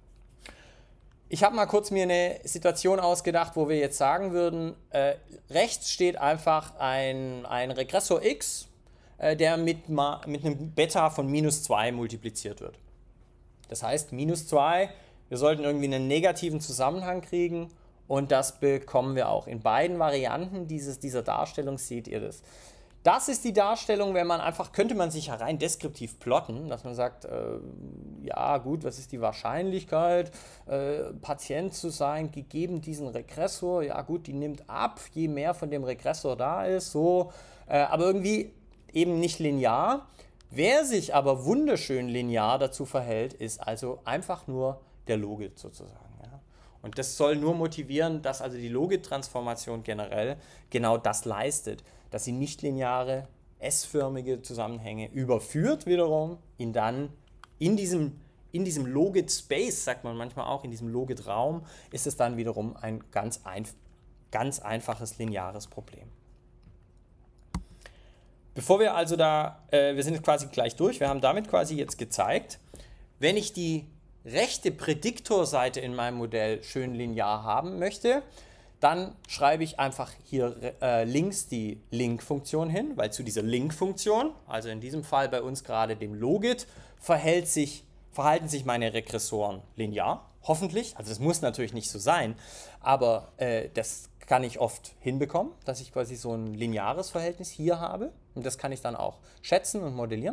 Ich habe mal kurz mir eine Situation ausgedacht, wo wir jetzt sagen würden, äh, rechts steht einfach ein, ein Regressor x, äh, der mit, mit einem Beta von minus zwei multipliziert wird. Das heißt, minus zwei, wir sollten irgendwie einen negativen Zusammenhang kriegen. Und das bekommen wir auch. In beiden Varianten dieses, dieser Darstellung seht ihr das. Das ist die Darstellung, wenn man einfach, könnte man sich ja rein deskriptiv plotten, dass man sagt, äh, ja gut, was ist die Wahrscheinlichkeit, äh, Patient zu sein, gegeben diesen Regressor, ja gut, die nimmt ab, je mehr von dem Regressor da ist, so, äh, aber irgendwie eben nicht linear. Wer sich aber wunderschön linear dazu verhält, ist also einfach nur der Logit sozusagen. Ja. Und das soll nur motivieren, dass also die Logit-Transformation generell genau das leistet, dass sie nichtlineare, S-förmige Zusammenhänge überführt wiederum, in dann in diesem, in diesem Logit-Space, sagt man manchmal auch, in diesem Logit-Raum, ist es dann wiederum ein ganz, einf ganz einfaches lineares Problem. Bevor wir also da, äh, wir sind jetzt quasi gleich durch, wir haben damit quasi jetzt gezeigt, wenn ich die rechte Prädiktorseite in meinem Modell schön linear haben möchte, dann schreibe ich einfach hier äh, links die Link-Funktion hin, weil zu dieser Link-Funktion, also in diesem Fall bei uns gerade dem Logit, verhält sich, verhalten sich meine Regressoren linear, hoffentlich. Also das muss natürlich nicht so sein, aber äh, das kann ich oft hinbekommen, dass ich quasi so ein lineares Verhältnis hier habe und das kann ich dann auch schätzen und modellieren.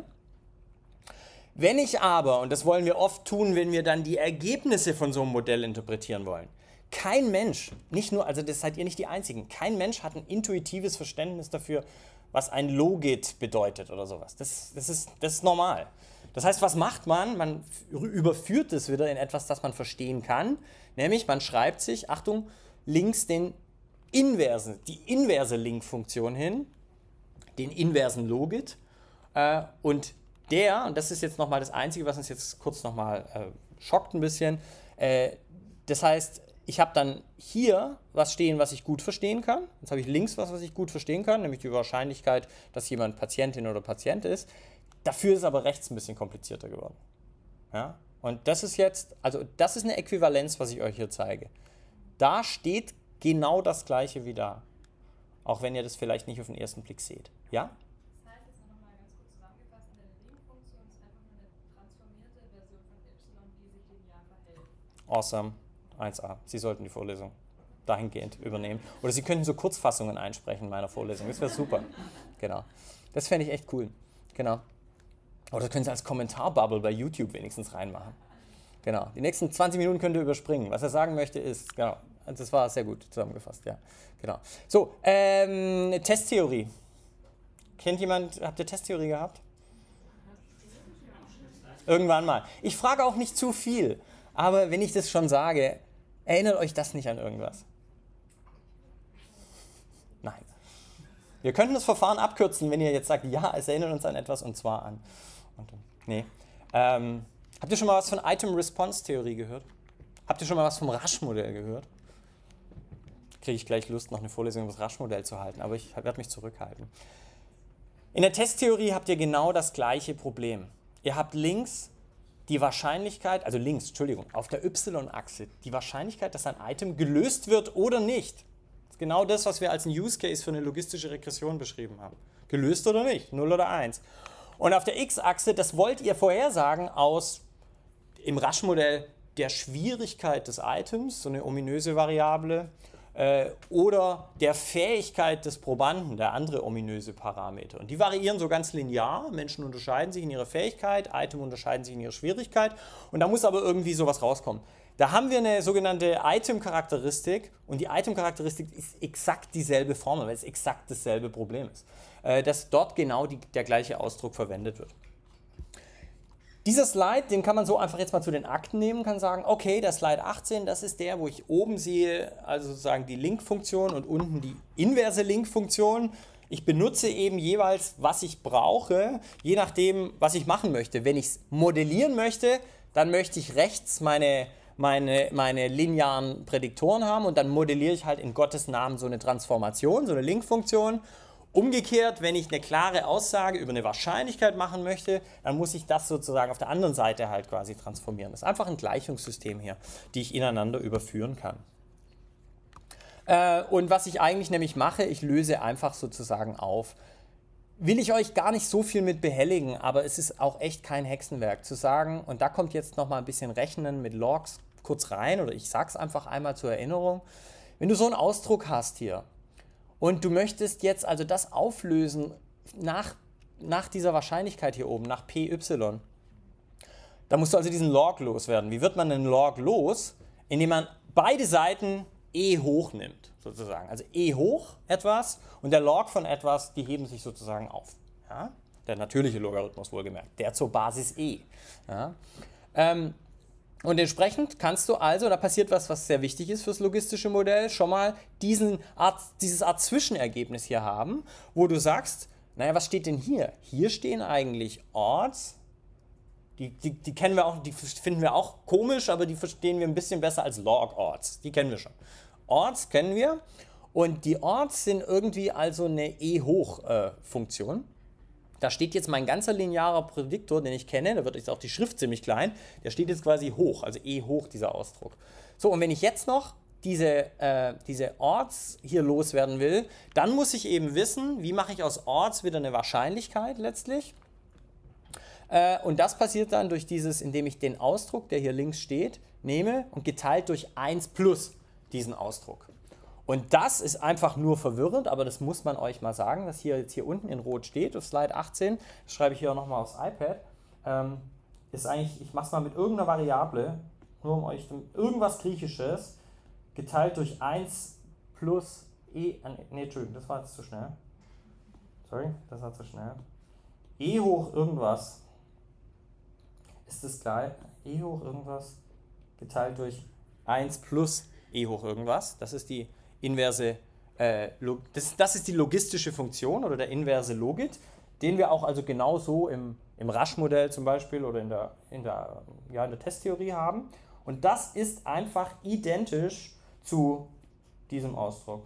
Wenn ich aber, und das wollen wir oft tun, wenn wir dann die Ergebnisse von so einem Modell interpretieren wollen, kein Mensch, nicht nur, also das seid ihr nicht die Einzigen, kein Mensch hat ein intuitives Verständnis dafür, was ein Logit bedeutet oder sowas. Das, das, ist, das ist normal. Das heißt, was macht man? Man überführt es wieder in etwas, das man verstehen kann, nämlich man schreibt sich, Achtung, links den inversen, die inverse Link-Funktion hin, den inversen Logit äh, und der, und das ist jetzt nochmal das Einzige, was uns jetzt kurz nochmal äh, schockt ein bisschen, äh, das heißt, ich habe dann hier was stehen, was ich gut verstehen kann. Jetzt habe ich links was, was ich gut verstehen kann, nämlich die Wahrscheinlichkeit, dass jemand Patientin oder Patient ist. Dafür ist aber rechts ein bisschen komplizierter geworden. Ja? Und das ist jetzt, also das ist eine Äquivalenz, was ich euch hier zeige. Da steht genau das Gleiche wie da. Auch wenn ihr das vielleicht nicht auf den ersten Blick seht. Ja? Das heißt jetzt nochmal ganz kurz zusammengefasst, eine Link-Funktion ist einfach nur eine transformierte Version von y, die sich linear verhält. Awesome. eins a. Sie sollten die Vorlesung dahingehend übernehmen. Oder Sie könnten so Kurzfassungen einsprechen in meiner Vorlesung. Das wäre super. Genau. Das fände ich echt cool. Genau. Oder das können Sie als Kommentarbubble bei YouTube wenigstens reinmachen. Genau. Die nächsten zwanzig Minuten könnt ihr überspringen. Was er sagen möchte ist, genau, das war sehr gut zusammengefasst, ja. Genau. So, ähm, Testtheorie. Kennt jemand, habt ihr Testtheorie gehabt? Irgendwann mal. Ich frage auch nicht zu viel, aber wenn ich das schon sage, erinnert euch das nicht an irgendwas? Nein. Wir könnten das Verfahren abkürzen, wenn ihr jetzt sagt, ja, es erinnert uns an etwas und zwar an. Und, nee. Ähm, habt ihr schon mal was von Item-Response-Theorie gehört? Habt ihr schon mal was vom Rush-Modell gehört? Kriege ich gleich Lust, noch eine Vorlesung über das Rush-Modell zu halten, aber ich werde mich zurückhalten. In der Testtheorie habt ihr genau das gleiche Problem. Ihr habt links die Wahrscheinlichkeit, also links, Entschuldigung, auf der Y-Achse, die Wahrscheinlichkeit, dass ein Item gelöst wird oder nicht. Das ist genau das, was wir als ein Use Case für eine logistische Regression beschrieben haben. Gelöst oder nicht, null oder eins. Und auf der X-Achse, das wollt ihr vorhersagen aus im Rush-Modell der Schwierigkeit des Items, so eine ominöse Variable, äh, oder der Fähigkeit des Probanden, der andere ominöse Parameter. Und die variieren so ganz linear. Menschen unterscheiden sich in ihrer Fähigkeit, Item unterscheiden sich in ihrer Schwierigkeit. Und da muss aber irgendwie sowas rauskommen. Da haben wir eine sogenannte Item-Charakteristik und die Item-Charakteristik ist exakt dieselbe Formel, weil es exakt dasselbe Problem ist, äh, dass dort genau die, der gleiche Ausdruck verwendet wird. Dieser Slide, den kann man so einfach jetzt mal zu den Akten nehmen, kann sagen, okay, der Slide achtzehn, das ist der, wo ich oben sehe, also sozusagen die Link-Funktion und unten die inverse Link-Funktion. Ich benutze eben jeweils, was ich brauche, je nachdem, was ich machen möchte. Wenn ich es modellieren möchte, dann möchte ich rechts meine, meine, meine linearen Prädiktoren haben und dann modelliere ich halt in Gottes Namen so eine Transformation, so eine Link-Funktion. Umgekehrt, wenn ich eine klare Aussage über eine Wahrscheinlichkeit machen möchte, dann muss ich das sozusagen auf der anderen Seite halt quasi transformieren. Das ist einfach ein Gleichungssystem hier, die ich ineinander überführen kann. Äh, und was ich eigentlich nämlich mache, ich löse einfach sozusagen auf. Will ich euch gar nicht so viel mit behelligen, aber es ist auch echt kein Hexenwerk zu sagen, und da kommt jetzt noch mal ein bisschen Rechnen mit Logs kurz rein, oder ich sage es einfach einmal zur Erinnerung. Wenn du so einen Ausdruck hast hier, und du möchtest jetzt also das auflösen nach, nach dieser Wahrscheinlichkeit hier oben, nach P Y. Da musst du also diesen Log loswerden. Wie wird man einen Log los? Indem man beide Seiten e hoch nimmt, sozusagen. Also e hoch etwas und der Log von etwas, die heben sich sozusagen auf. Ja? Der natürliche Logarithmus wohlgemerkt, der zur Basis e. Ja? Ähm, Und entsprechend kannst du also, da passiert was, was sehr wichtig ist fürs logistische Modell, schon mal diesen Art, dieses Art Zwischenergebnis hier haben, wo du sagst, naja, was steht denn hier? Hier stehen eigentlich Orts, die, die, die kennen wir auch, die finden wir auch komisch, aber die verstehen wir ein bisschen besser als Log-Orts. Die kennen wir schon. Orts kennen wir und die Orts sind irgendwie also eine E-Hoch-Funktion. Da steht jetzt mein ganzer linearer Prädiktor, den ich kenne, da wird jetzt auch die Schrift ziemlich klein, der steht jetzt quasi hoch, also E hoch, dieser Ausdruck. So, und wenn ich jetzt noch diese, äh, diese Orts hier loswerden will, dann muss ich eben wissen, wie mache ich aus Orts wieder eine Wahrscheinlichkeit letztlich. Äh, und das passiert dann durch dieses, indem ich den Ausdruck, der hier links steht, nehme und geteilt durch eins plus diesen Ausdruck. Und das ist einfach nur verwirrend, aber das muss man euch mal sagen, was hier jetzt hier unten in Rot steht, auf Slide achtzehn, das schreibe ich hier auch nochmal aufs iPad, ähm, ist eigentlich, ich mache es mal mit irgendeiner Variable, nur um euch, irgendwas Griechisches, geteilt durch eins plus e, ne, Entschuldigung, das war jetzt zu schnell, sorry, das war zu schnell, e hoch irgendwas, ist das gleich, e hoch irgendwas, geteilt durch eins plus e hoch irgendwas, das ist die inverse, äh, das, das ist die logistische Funktion oder der inverse Logit, den wir auch also genauso im, im Rush-Modell zum Beispiel oder in der, in, der, ja, in der Testtheorie haben. Und das ist einfach identisch zu diesem Ausdruck.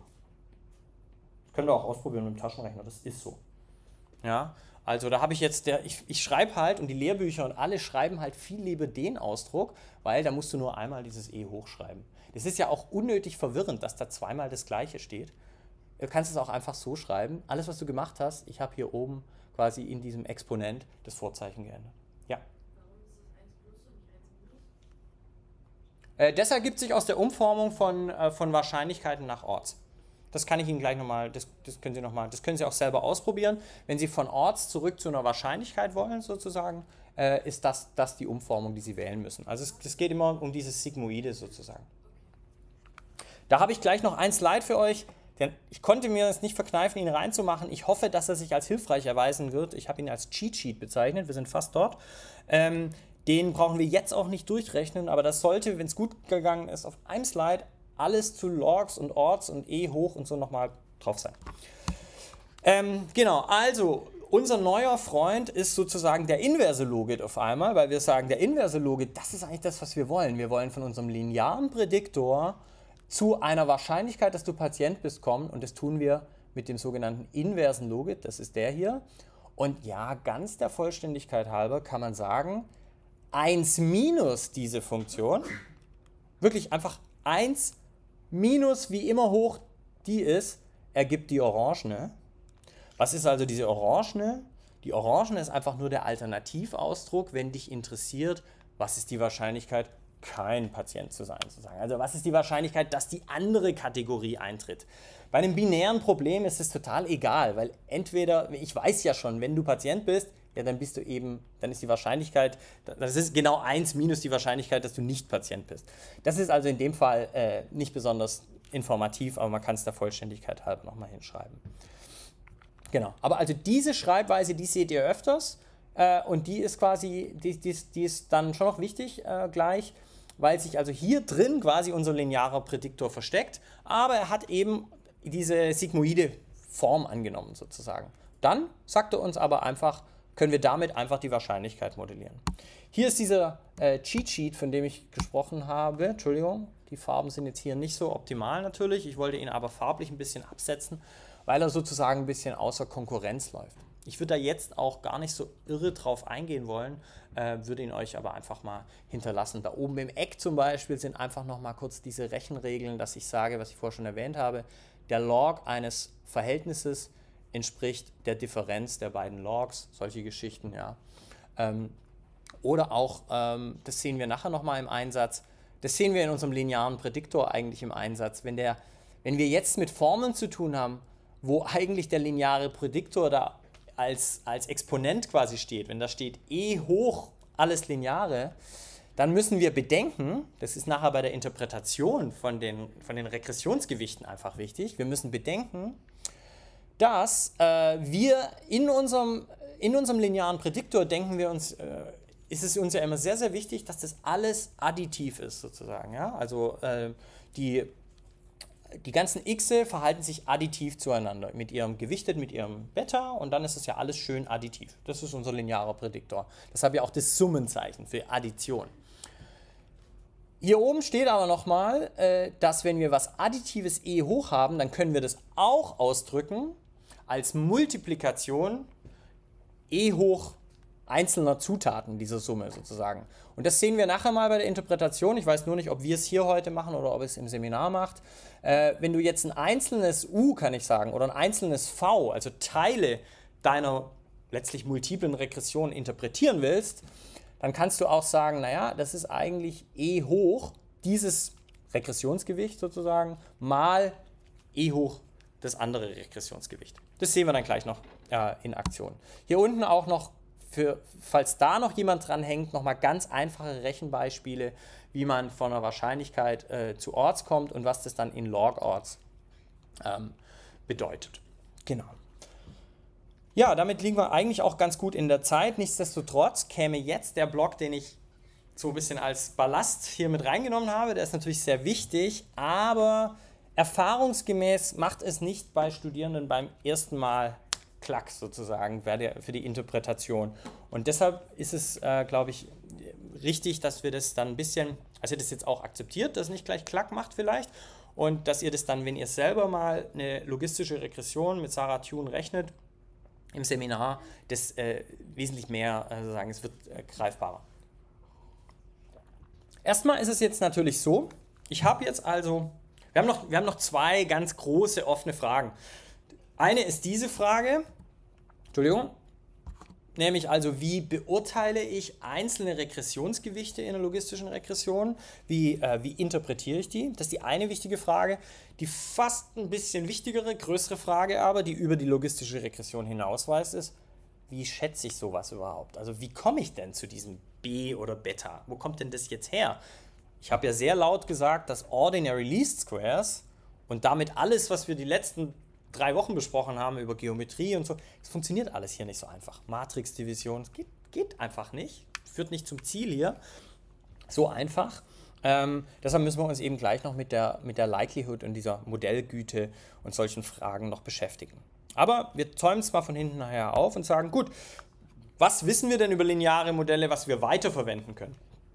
Das könnt ihr auch ausprobieren mit dem Taschenrechner, das ist so. Ja, also da habe ich jetzt, der, ich, ich schreibe halt und die Lehrbücher und alle schreiben halt viel lieber den Ausdruck, weil da musst du nur einmal dieses E hochschreiben. Das ist ja auch unnötig verwirrend, dass da zweimal das Gleiche steht. Du kannst es auch einfach so schreiben. Alles, was du gemacht hast, ich habe hier oben quasi in diesem Exponent das Vorzeichen geändert. Ja. Warum ist das eins plus und nicht eins minus? Äh, das ergibt sich aus der Umformung von, äh, von Wahrscheinlichkeiten nach Orts. Das kann ich Ihnen gleich nochmal, das, das können Sie noch mal, das können Sie auch selber ausprobieren. Wenn Sie von Orts zurück zu einer Wahrscheinlichkeit wollen, sozusagen, äh, ist das, das die Umformung, die Sie wählen müssen. Also es, es geht immer um dieses Sigmoide sozusagen. Da habe ich gleich noch ein Slide für euch, denn ich konnte mir das nicht verkneifen, ihn reinzumachen. Ich hoffe, dass er sich als hilfreich erweisen wird. Ich habe ihn als Cheat Sheet bezeichnet, wir sind fast dort. Ähm, den brauchen wir jetzt auch nicht durchrechnen, aber das sollte, wenn es gut gegangen ist, auf einem Slide alles zu Logs und Orts und E hoch und so nochmal drauf sein. Ähm, genau, also unser neuer Freund ist sozusagen der inverse Logit auf einmal, weil wir sagen, der inverse Logit, das ist eigentlich das, was wir wollen. Wir wollen von unserem linearen Prädiktor zu einer Wahrscheinlichkeit, dass du Patient bist, kommen und das tun wir mit dem sogenannten inversen Logit, das ist der hier. Und ja, ganz der Vollständigkeit halber kann man sagen, eins minus diese Funktion, wirklich einfach eins minus wie immer hoch die ist, ergibt die orangene. Was ist also diese orangene? Die orangene ist einfach nur der Alternativausdruck, wenn dich interessiert, was ist die Wahrscheinlichkeit, kein Patient zu sein, sozusagen. Also was ist die Wahrscheinlichkeit, dass die andere Kategorie eintritt? Bei einem binären Problem ist es total egal, weil entweder, ich weiß ja schon, wenn du Patient bist, ja, dann bist du eben, dann ist die Wahrscheinlichkeit, das ist genau eins minus die Wahrscheinlichkeit, dass du nicht Patient bist. Das ist also in dem Fall äh, nicht besonders informativ, aber man kann es der Vollständigkeit halber nochmal hinschreiben. Genau, aber also diese Schreibweise, die seht ihr öfters äh, und die ist quasi, die, die, die ist dann schon noch wichtig äh, gleich, weil sich also hier drin quasi unser linearer Prädiktor versteckt, aber er hat eben diese sigmoide Form angenommen sozusagen. Dann sagt er uns aber einfach, können wir damit einfach die Wahrscheinlichkeit modellieren. Hier ist dieser äh, Cheat Sheet, von dem ich gesprochen habe. Entschuldigung, die Farben sind jetzt hier nicht so optimal natürlich. Ich wollte ihn aber farblich ein bisschen absetzen, weil er sozusagen ein bisschen außer Konkurrenz läuft. Ich würde da jetzt auch gar nicht so irre drauf eingehen wollen, äh, würde ihn euch aber einfach mal hinterlassen. Da oben im Eck zum Beispiel sind einfach noch mal kurz diese Rechenregeln, dass ich sage, was ich vorher schon erwähnt habe, der Log eines Verhältnisses entspricht der Differenz der beiden Logs, solche Geschichten, ja. Ähm, oder auch, ähm, das sehen wir nachher nochmal im Einsatz, das sehen wir in unserem linearen Prädiktor eigentlich im Einsatz. Wenn, der, wenn wir jetzt mit Formeln zu tun haben, wo eigentlich der lineare Prädiktor da als, als Exponent quasi steht, wenn da steht e hoch alles Lineare, dann müssen wir bedenken, das ist nachher bei der Interpretation von den, von den Regressionsgewichten einfach wichtig, wir müssen bedenken, dass äh, wir in unserem, in unserem linearen Prädiktor denken wir uns äh, ist es uns ja immer sehr, sehr wichtig, dass das alles additiv ist sozusagen. Ja? Also äh, die, die ganzen Xe verhalten sich additiv zueinander, mit ihrem gewichtet, mit ihrem Beta und dann ist es ja alles schön additiv. Das ist unser linearer Prädiktor. Deshalb ja auch das Summenzeichen für Addition. Hier oben steht aber nochmal, äh, dass wenn wir was Additives e hoch haben, dann können wir das auch ausdrücken als Multiplikation e hoch einzelner Zutaten dieser Summe sozusagen. Und das sehen wir nachher mal bei der Interpretation. Ich weiß nur nicht, ob wir es hier heute machen oder ob es im Seminar macht. Äh, wenn du jetzt ein einzelnes u, kann ich sagen, oder ein einzelnes v, also Teile deiner letztlich multiplen Regression interpretieren willst, dann kannst du auch sagen, naja, das ist eigentlich e hoch, dieses Regressionsgewicht sozusagen, mal e hoch das andere Regressionsgewicht. Das sehen wir dann gleich noch äh, in Aktion. Hier unten auch noch, für, falls da noch jemand dran hängt, nochmal ganz einfache Rechenbeispiele, wie man von einer Wahrscheinlichkeit äh, zu Orts kommt und was das dann in Log-Orts ähm, bedeutet. Genau. Ja, damit liegen wir eigentlich auch ganz gut in der Zeit. Nichtsdestotrotz käme jetzt der Block, den ich so ein bisschen als Ballast hier mit reingenommen habe. Der ist natürlich sehr wichtig, aber erfahrungsgemäß macht es nicht bei Studierenden beim ersten Mal Klack sozusagen für die Interpretation. Und deshalb ist es, äh, glaube ich, richtig, dass wir das dann ein bisschen, also ihr das jetzt auch akzeptiert, dass es nicht gleich Klack macht vielleicht und dass ihr das dann, wenn ihr selber mal eine logistische Regression mit Sarah Thune rechnet, im Seminar, das äh, wesentlich mehr, also sagen, es wird äh, greifbarer. Erstmal ist es jetzt natürlich so, ich habe jetzt also, wir haben, noch, wir haben noch zwei ganz große offene Fragen. Eine ist diese Frage, Entschuldigung, nämlich also, wie beurteile ich einzelne Regressionsgewichte in einer logistischen Regression? Wie, äh, wie interpretiere ich die? Das ist die eine wichtige Frage. Die fast ein bisschen wichtigere, größere Frage aber, die über die logistische Regression hinausweist, ist, wie schätze ich sowas überhaupt? Also wie komme ich denn zu diesem B oder Beta? Wo kommt denn das jetzt her? Ich habe ja sehr laut gesagt, dass Ordinary Least Squares und damit alles, was wir die letzten drei Wochen besprochen haben über Geometrie und so, es funktioniert alles hier nicht so einfach. Matrixdivision, geht, geht einfach nicht, führt nicht zum Ziel hier, so einfach. Ähm, deshalb müssen wir uns eben gleich noch mit der, mit der Likelihood und dieser Modellgüte und solchen Fragen noch beschäftigen. Aber wir zäumen es mal von hinten nachher auf und sagen, gut, was wissen wir denn über lineare Modelle, was wir weiterverwenden können?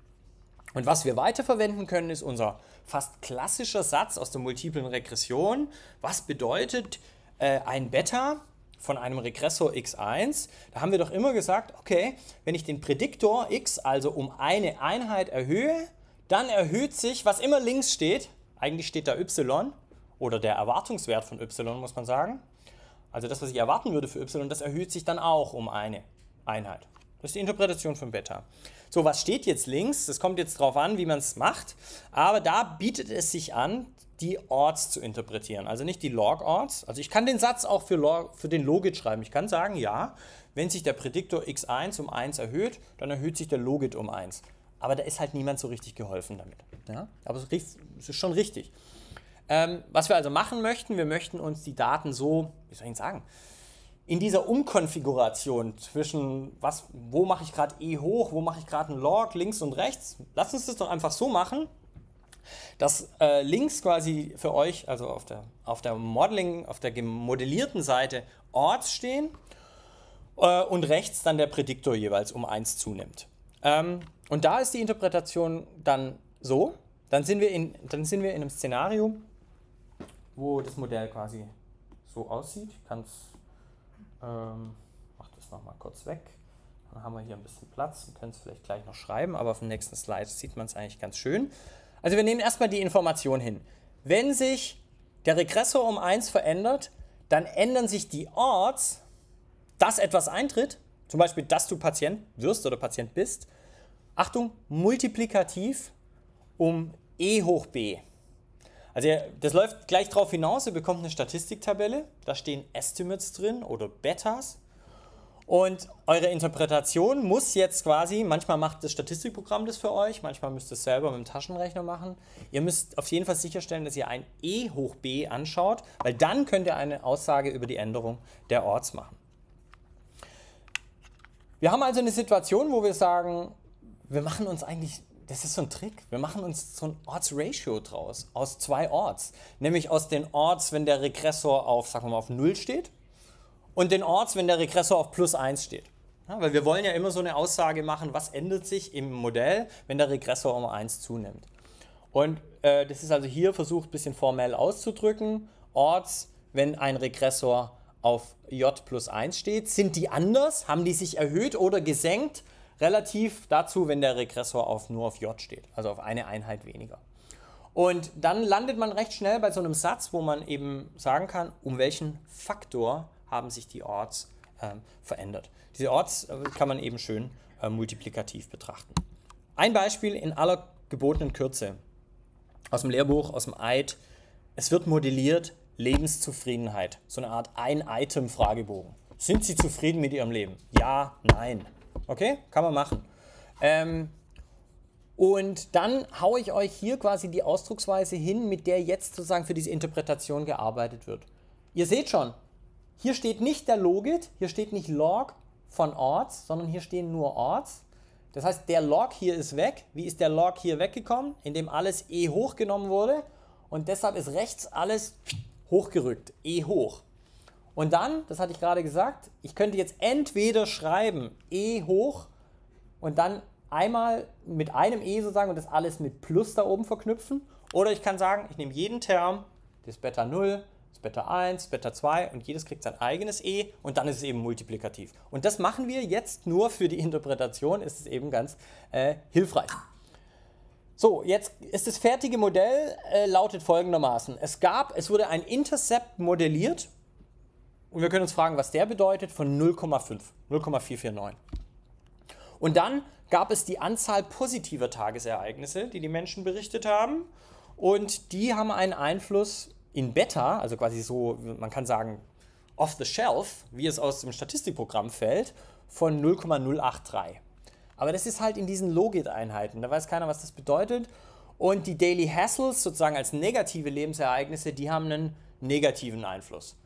Und was wir weiterverwenden können, ist unser fast klassischer Satz aus der multiplen Regression. Was bedeutet äh, ein Beta von einem Regressor x eins? Da haben wir doch immer gesagt, okay, wenn ich den Prädiktor x also um eine Einheit erhöhe, dann erhöht sich, was immer links steht, eigentlich steht da y oder der Erwartungswert von y, muss man sagen. Also das, was ich erwarten würde für y, das erhöht sich dann auch um eine Einheit. Das ist die Interpretation von Beta. So, was steht jetzt links? Das kommt jetzt darauf an, wie man es macht. Aber da bietet es sich an, die Orts zu interpretieren. Also nicht die Log-Orts. Also ich kann den Satz auch für, Log, für den Logit schreiben. Ich kann sagen, ja, wenn sich der Prädiktor x eins um eins erhöht, dann erhöht sich der Logit um eins. Aber da ist halt niemand so richtig geholfen damit. Ja? Aber es ist schon richtig. Ähm, was wir also machen möchten, wir möchten uns die Daten so, wie soll ich sagen, in dieser Umkonfiguration zwischen, was, wo mache ich gerade e hoch, wo mache ich gerade einen Log, links und rechts, lasst uns das doch einfach so machen, dass äh, links quasi für euch, also auf der, auf der Modeling, auf der gemodellierten Seite Orts stehen äh, und rechts dann der Prädiktor jeweils um eins zunimmt. Ähm, und da ist die Interpretation dann so, dann sind wir in, dann sind wir in einem Szenario, wo das Modell quasi so aussieht. Ich kann es Ähm, mach das nochmal kurz weg. Dann haben wir hier ein bisschen Platz und können es vielleicht gleich noch schreiben, aber auf dem nächsten Slide sieht man es eigentlich ganz schön. Also wir nehmen erstmal die Information hin. Wenn sich der Regressor um eins verändert, dann ändern sich die Orts, dass etwas eintritt, zum Beispiel, dass du Patient wirst oder Patient bist, Achtung, multiplikativ um e hoch b. Also das läuft gleich darauf hinaus, ihr bekommt eine Statistiktabelle, da stehen Estimates drin oder Betas und eure Interpretation muss jetzt quasi, manchmal macht das Statistikprogramm das für euch, manchmal müsst ihr es selber mit dem Taschenrechner machen. Ihr müsst auf jeden Fall sicherstellen, dass ihr ein e hoch b anschaut, weil dann könnt ihr eine Aussage über die Änderung der Orts machen. Wir haben also eine Situation, wo wir sagen, wir machen uns eigentlich, das ist so ein Trick, wir machen uns so ein Orts-Ratio draus, aus zwei Orts. Nämlich aus den Orts, wenn der Regressor auf, sagen wir mal, auf null steht und den Orts, wenn der Regressor auf plus eins steht. Ja, weil wir wollen ja immer so eine Aussage machen, was ändert sich im Modell, wenn der Regressor um eins zunimmt. Und äh, das ist also hier versucht, ein bisschen formell auszudrücken. Orts, wenn ein Regressor auf j plus eins steht, sind die anders? Haben die sich erhöht oder gesenkt? Relativ dazu, wenn der Regressor auf, nur auf j steht, also auf eine Einheit weniger. Und dann landet man recht schnell bei so einem Satz, wo man eben sagen kann, um welchen Faktor haben sich die Orts ähm, verändert. Diese Orts äh, kann man eben schön äh, multiplikativ betrachten. Ein Beispiel in aller gebotenen Kürze aus dem Lehrbuch, aus dem Eid. Es wird modelliert Lebenszufriedenheit, so eine Art Ein-Item-Fragebogen. Sind Sie zufrieden mit Ihrem Leben? Ja, nein. Okay, kann man machen. Ähm, und dann haue ich euch hier quasi die Ausdrucksweise hin, mit der jetzt sozusagen für diese Interpretation gearbeitet wird. Ihr seht schon, hier steht nicht der Logit, hier steht nicht Log von Orts, sondern hier stehen nur Orts. Das heißt, der Log hier ist weg. Wie ist der Log hier weggekommen? Indem alles e hochgenommen wurde und deshalb ist rechts alles hochgerückt, e hoch. Und dann, das hatte ich gerade gesagt, ich könnte jetzt entweder schreiben e hoch und dann einmal mit einem e sozusagen und das alles mit Plus da oben verknüpfen. Oder ich kann sagen, ich nehme jeden Term, das Beta null, das Beta eins, Beta zwei und jedes kriegt sein eigenes e und dann ist es eben multiplikativ. Und das machen wir jetzt nur für die Interpretation, ist es eben ganz äh, hilfreich. So, jetzt ist das fertige Modell, äh, lautet folgendermaßen. Es gab, es wurde ein Intercept modelliert und wir können uns fragen, was der bedeutet, von null Komma fünf, null Komma vier vier neun. Und dann gab es die Anzahl positiver Tagesereignisse, die die Menschen berichtet haben und die haben einen Einfluss in Beta, also quasi so, man kann sagen, off the shelf, wie es aus dem Statistikprogramm fällt, von null Komma null acht drei. Aber das ist halt in diesen Logit-Einheiten, da weiß keiner, was das bedeutet. Und die Daily Hassles, sozusagen als negative Lebensereignisse, die haben einen negativen Einfluss.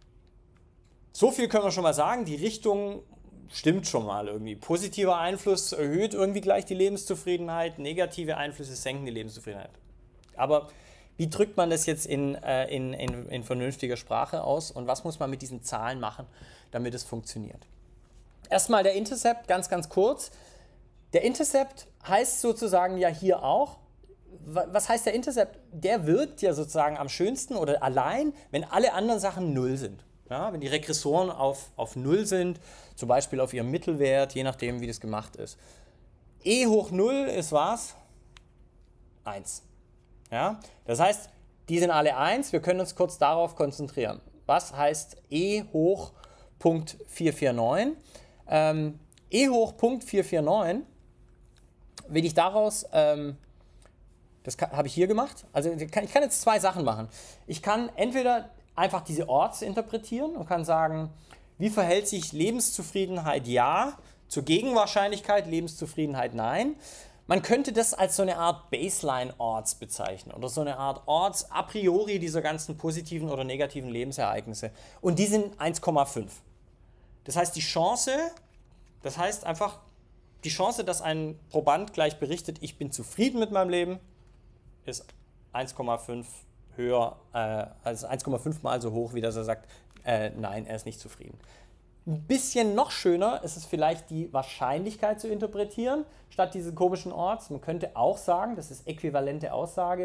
So viel können wir schon mal sagen, die Richtung stimmt schon mal irgendwie. Positiver Einfluss erhöht irgendwie gleich die Lebenszufriedenheit, negative Einflüsse senken die Lebenszufriedenheit. Aber wie drückt man das jetzt in, äh, in, in, in vernünftiger Sprache aus und was muss man mit diesen Zahlen machen, damit es funktioniert? Erstmal der Intercept, ganz, ganz kurz. Der Intercept heißt sozusagen ja hier auch, was heißt der Intercept? Der wirkt ja sozusagen am schönsten oder allein, wenn alle anderen Sachen null sind. Ja, wenn die Regressoren auf, auf null sind, zum Beispiel auf ihrem Mittelwert, je nachdem, wie das gemacht ist. E hoch null ist was? eins. Ja, das heißt, die sind alle eins, wir können uns kurz darauf konzentrieren. Was heißt E hoch Punkt vier vier neun? Ähm, E hoch Punkt vier vier neun will ich daraus, ähm, das habe ich hier gemacht, also ich kann, ich kann jetzt zwei Sachen machen. Ich kann entweder einfach diese Orts interpretieren und kann sagen, wie verhält sich Lebenszufriedenheit ja zur Gegenwahrscheinlichkeit, Lebenszufriedenheit nein. Man könnte das als so eine Art Baseline-Orts bezeichnen oder so eine Art Orts a priori dieser ganzen positiven oder negativen Lebensereignisse. Und die sind eins Komma fünf. Das heißt, die Chance, das heißt einfach, die Chance, dass ein Proband gleich berichtet, ich bin zufrieden mit meinem Leben, ist eins Komma fünf höher, äh, also eins Komma fünf mal so hoch, wie dass er sagt, äh, nein, er ist nicht zufrieden. Ein bisschen noch schöner ist es vielleicht, die Wahrscheinlichkeit zu interpretieren, statt diese komischen Orts. Man könnte auch sagen, das ist äquivalente Aussage,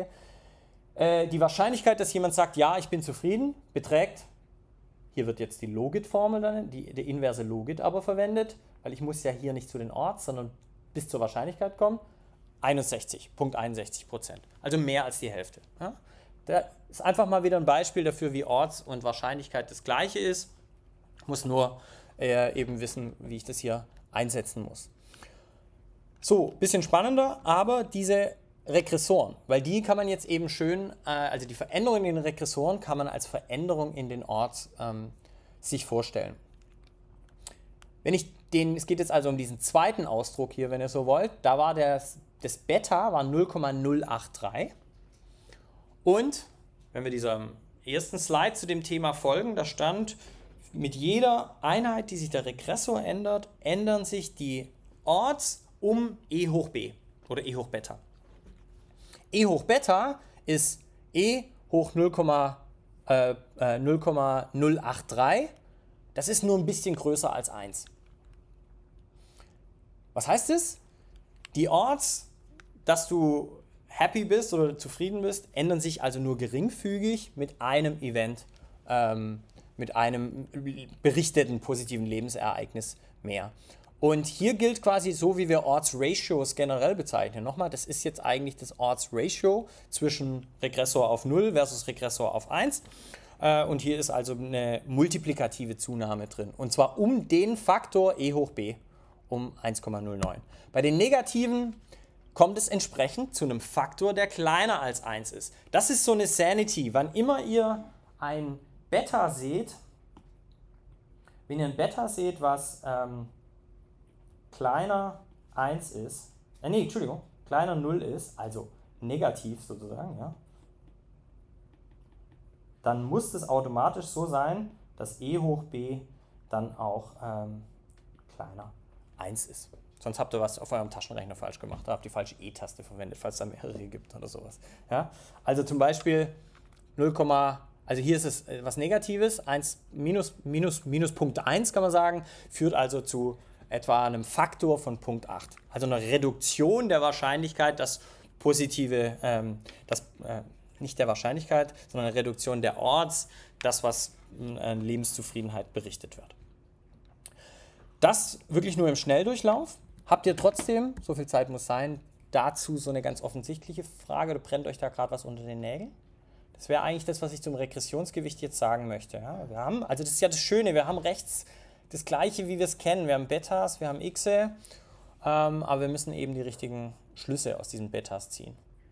äh, die Wahrscheinlichkeit, dass jemand sagt, ja, ich bin zufrieden, beträgt, hier wird jetzt die Logit-Formel, dann, die, der inverse Logit aber verwendet, weil ich muss ja hier nicht zu den Orts, sondern bis zur Wahrscheinlichkeit kommen, einundsechzig Komma einundsechzig Prozent, also mehr als die Hälfte. Ja? Da ist einfach mal wieder ein Beispiel dafür, wie Orts und Wahrscheinlichkeit das gleiche ist. Ich muss nur äh, eben wissen, wie ich das hier einsetzen muss. So, bisschen spannender, aber diese Regressoren, weil die kann man jetzt eben schön, äh, also die Veränderung in den Regressoren kann man als Veränderung in den Orts ähm, sich vorstellen. Wenn ich den, es geht jetzt also um diesen zweiten Ausdruck hier, wenn ihr so wollt, da war das, das Beta war null Komma null acht drei und wenn wir diesem ersten Slide zu dem Thema folgen, da stand, mit jeder Einheit, die sich der Regressor ändert, ändern sich die Orts um E hoch B oder E hoch Beta. E hoch Beta ist E hoch null Komma null acht drei. Das ist nur ein bisschen größer als eins. Was heißt das? Die Odds, dass du happy bist oder zufrieden bist, ändern sich also nur geringfügig mit einem Event, ähm, mit einem berichteten positiven Lebensereignis mehr. Und hier gilt quasi so, wie wir Odds Ratios generell bezeichnen. Nochmal, das ist jetzt eigentlich das Odds Ratio zwischen Regressor auf null versus Regressor auf eins. Äh, und hier ist also eine multiplikative Zunahme drin. Und zwar um den Faktor E hoch B, um eins Komma null neun. Bei den negativen kommt es entsprechend zu einem Faktor, der kleiner als eins ist. Das ist so eine Sanity. Wann immer ihr ein Beta seht, wenn ihr ein Beta seht, was ähm, kleiner eins ist, äh, nee, Entschuldigung, kleiner null ist, also negativ sozusagen, ja, dann muss es automatisch so sein, dass E hoch B dann auch ähm, kleiner eins ist. Sonst habt ihr was auf eurem Taschenrechner falsch gemacht, da habt ihr die falsche E-Taste verwendet, falls es da mehrere gibt oder sowas. Ja? Also zum Beispiel null, also hier ist es was Negatives, eins minus, minus, minus Punkt eins kann man sagen, führt also zu etwa einem Faktor von Punkt acht. Also eine Reduktion der Wahrscheinlichkeit, dass positive, ähm, das, äh, nicht der Wahrscheinlichkeit, sondern eine Reduktion der Odds, das, was äh, Lebenszufriedenheit berichtet wird. Das wirklich nur im Schnelldurchlauf. Habt ihr trotzdem, so viel Zeit muss sein, dazu so eine ganz offensichtliche Frage oder brennt euch da gerade was unter den Nägeln? Das wäre eigentlich das, was ich zum Regressionsgewicht jetzt sagen möchte. Ja, wir haben, also das ist ja das Schöne, wir haben rechts das Gleiche, wie wir es kennen. Wir haben Betas, wir haben Xe, ähm, aber wir müssen eben die richtigen Schlüsse aus diesen Betas ziehen.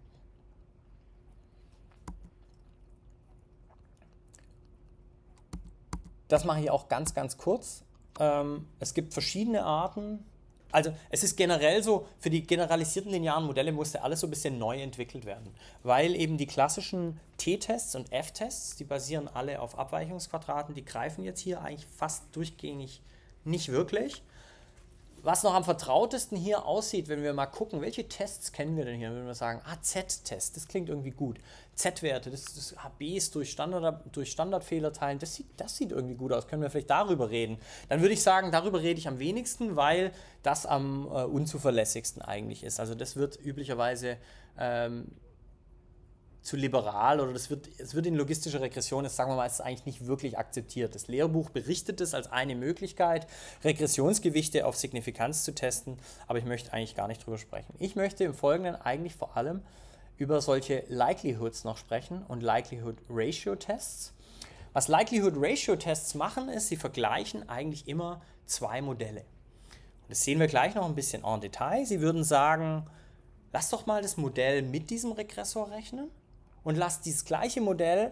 Das mache ich auch ganz, ganz kurz. Ähm, es gibt verschiedene Arten. Also es ist generell so, für die generalisierten linearen Modelle musste alles so ein bisschen neu entwickelt werden, weil eben die klassischen T-Tests und F-Tests, die basieren alle auf Abweichungsquadraten, die greifen jetzt hier eigentlich fast durchgängig nicht wirklich. Was noch am vertrautesten hier aussieht, wenn wir mal gucken, welche Tests kennen wir denn hier, wenn wir sagen, ah, Z-Test, das klingt irgendwie gut. Z-Werte, das, das H Bs durch, Standard, durch Standardfehler teilen, das sieht, das sieht irgendwie gut aus, können wir vielleicht darüber reden. Dann würde ich sagen, darüber rede ich am wenigsten, weil das am äh, unzuverlässigsten eigentlich ist. Also das wird üblicherweise ähm, zu liberal oder das wird, es wird in logistischer Regression, das sagen wir mal, ist eigentlich nicht wirklich akzeptiert. Das Lehrbuch berichtet es als eine Möglichkeit, Regressionsgewichte auf Signifikanz zu testen, aber ich möchte eigentlich gar nicht drüber sprechen. Ich möchte im Folgenden eigentlich vor allem über solche Likelihoods noch sprechen und Likelihood Ratio Tests. Was Likelihood Ratio Tests machen, ist, sie vergleichen eigentlich immer zwei Modelle. Und das sehen wir gleich noch ein bisschen en Detail. Sie würden sagen, lass doch mal das Modell mit diesem Regressor rechnen und lass dieses gleiche Modell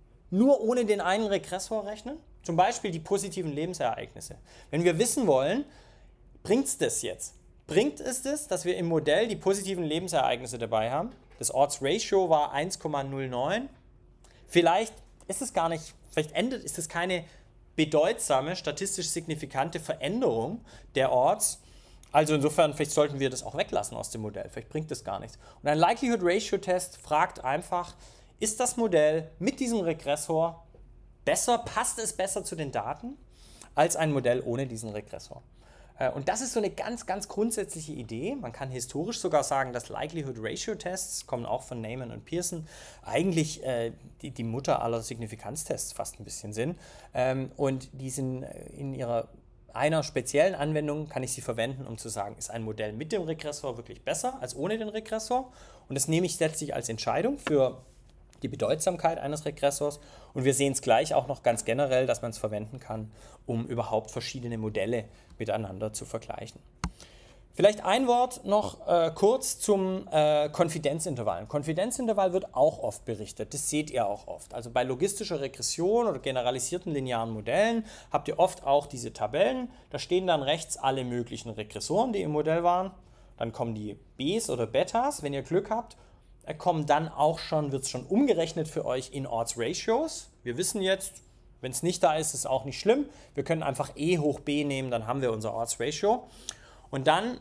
nur ohne den einen Regressor rechnen. Zum Beispiel die positiven Lebensereignisse. Wenn wir wissen wollen, bringt es das jetzt? Bringt es das, dass wir im Modell die positiven Lebensereignisse dabei haben? Das Odds Ratio war eins Komma null neun. Vielleicht ist es gar nicht, vielleicht endet, ist es keine bedeutsame, statistisch signifikante Veränderung der Odds. Also insofern, vielleicht sollten wir das auch weglassen aus dem Modell. Vielleicht bringt das gar nichts. Und ein Likelihood Ratio Test fragt einfach, ist das Modell mit diesem Regressor besser, passt es besser zu den Daten als ein Modell ohne diesen Regressor? Und das ist so eine ganz, ganz grundsätzliche Idee. Man kann historisch sogar sagen, dass Likelihood Ratio Tests, kommen auch von Neyman und Pearson, eigentlich äh, die, die Mutter aller Signifikanztests fast ein bisschen sind. Ähm, und die sind in ihrer einer speziellen Anwendung, kann ich sie verwenden, um zu sagen, ist ein Modell mit dem Regressor wirklich besser als ohne den Regressor? Und das nehme ich letztlich als Entscheidung für die Bedeutsamkeit eines Regressors. Und wir sehen es gleich auch noch ganz generell, dass man es verwenden kann, um überhaupt verschiedene Modelle miteinander zu vergleichen. Vielleicht ein Wort noch äh, kurz zum äh, Konfidenzintervall. Ein Konfidenzintervall wird auch oft berichtet, das seht ihr auch oft. Also bei logistischer Regression oder generalisierten linearen Modellen habt ihr oft auch diese Tabellen. Da stehen dann rechts alle möglichen Regressoren, die im Modell waren. Dann kommen die Bs oder Betas, wenn ihr Glück habt. Kommen dann auch schon, wird es schon umgerechnet für euch in Odds Ratios. Wir wissen jetzt, wenn es nicht da ist, ist es auch nicht schlimm. Wir können einfach E hoch B nehmen, dann haben wir unser Odds Ratio. Und dann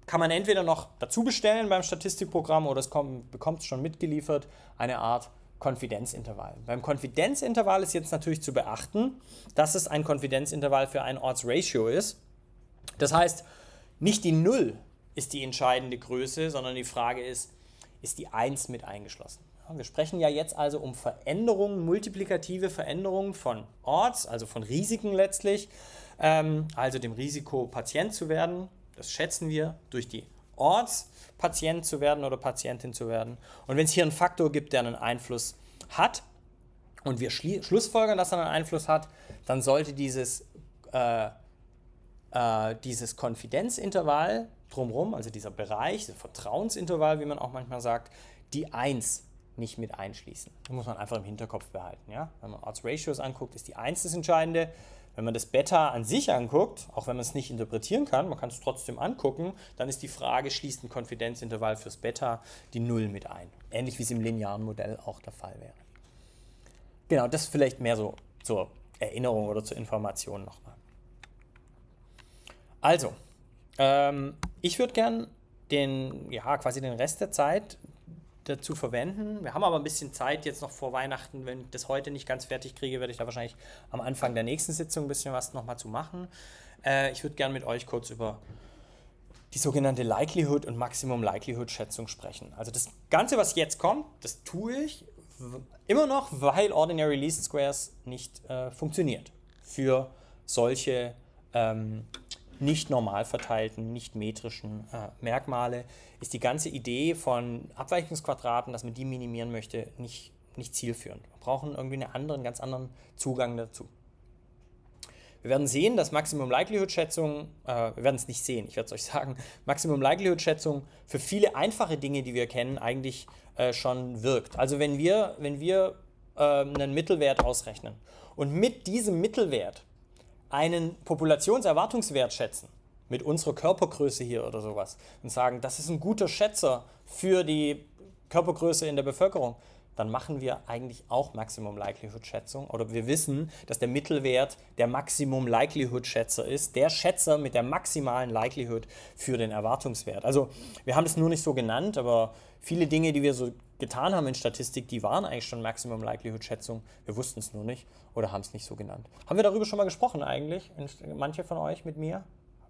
kann man entweder noch dazu bestellen beim Statistikprogramm oder es kommt, bekommt es schon mitgeliefert, eine Art Konfidenzintervall. Beim Konfidenzintervall ist jetzt natürlich zu beachten, dass es ein Konfidenzintervall für ein Odds-Ratio ist. Das heißt, nicht die Null ist die entscheidende Größe, sondern die Frage ist, ist die eins mit eingeschlossen? Ja, wir sprechen ja jetzt also um Veränderungen, multiplikative Veränderungen von Odds, also von Risiken letztlich, ähm, also dem Risiko, Patient zu werden. Das schätzen wir durch die Odds, Patient zu werden oder Patientin zu werden. Und wenn es hier einen Faktor gibt, der einen Einfluss hat und wir schlussfolgern, dass er einen Einfluss hat, dann sollte dieses, äh, äh, dieses Konfidenzintervall drumherum, also dieser Bereich, dieser Vertrauensintervall, wie man auch manchmal sagt, die eins nicht mit einschließen. Das muss man einfach im Hinterkopf behalten. Ja? Wenn man Odds-Ratios anguckt, ist die eins das Entscheidende. Wenn man das Beta an sich anguckt, auch wenn man es nicht interpretieren kann, man kann es trotzdem angucken, dann ist die Frage, schließt ein Konfidenzintervall fürs Beta die Null mit ein. Ähnlich wie es im linearen Modell auch der Fall wäre. Genau, das vielleicht mehr so zur Erinnerung oder zur Information nochmal. Also, ähm, ich würde gern den, ja, quasi den Rest der Zeit dazu verwenden. Wir haben aber ein bisschen Zeit jetzt noch vor Weihnachten. Wenn ich das heute nicht ganz fertig kriege, werde ich da wahrscheinlich am Anfang der nächsten Sitzung ein bisschen was nochmal zu machen. Äh, ich würde gerne mit euch kurz über die sogenannte Likelihood und Maximum Likelihood Schätzung sprechen. Also das Ganze, was jetzt kommt, das tue ich immer noch, weil Ordinary Least Squares nicht äh, funktioniert für solche ähm, nicht normal verteilten, nicht metrischen äh, Merkmale, ist die ganze Idee von Abweichungsquadraten, dass man die minimieren möchte, nicht, nicht zielführend. Wir brauchen irgendwie einen anderen, ganz anderen Zugang dazu. Wir werden sehen, dass Maximum Likelihood Schätzung, äh, wir werden es nicht sehen, ich werde es euch sagen, Maximum Likelihood Schätzung für viele einfache Dinge, die wir kennen, eigentlich äh, schon wirkt. Also wenn wir, wenn wir äh, einen Mittelwert ausrechnen und mit diesem Mittelwert einen Populationserwartungswert schätzen, mit unserer Körpergröße hier oder sowas, und sagen, das ist ein guter Schätzer für die Körpergröße in der Bevölkerung, dann machen wir eigentlich auch Maximum Likelihood Schätzung. Oder wir wissen, dass der Mittelwert der Maximum Likelihood Schätzer ist, der Schätzer mit der maximalen Likelihood für den Erwartungswert. Also wir haben es nur nicht so genannt, aber viele Dinge, die wir so getan haben in Statistik, die waren eigentlich schon Maximum Likelihood Schätzung. Wir wussten es nur nicht oder haben es nicht so genannt. Haben wir darüber schon mal gesprochen eigentlich? Manche von euch mit mir?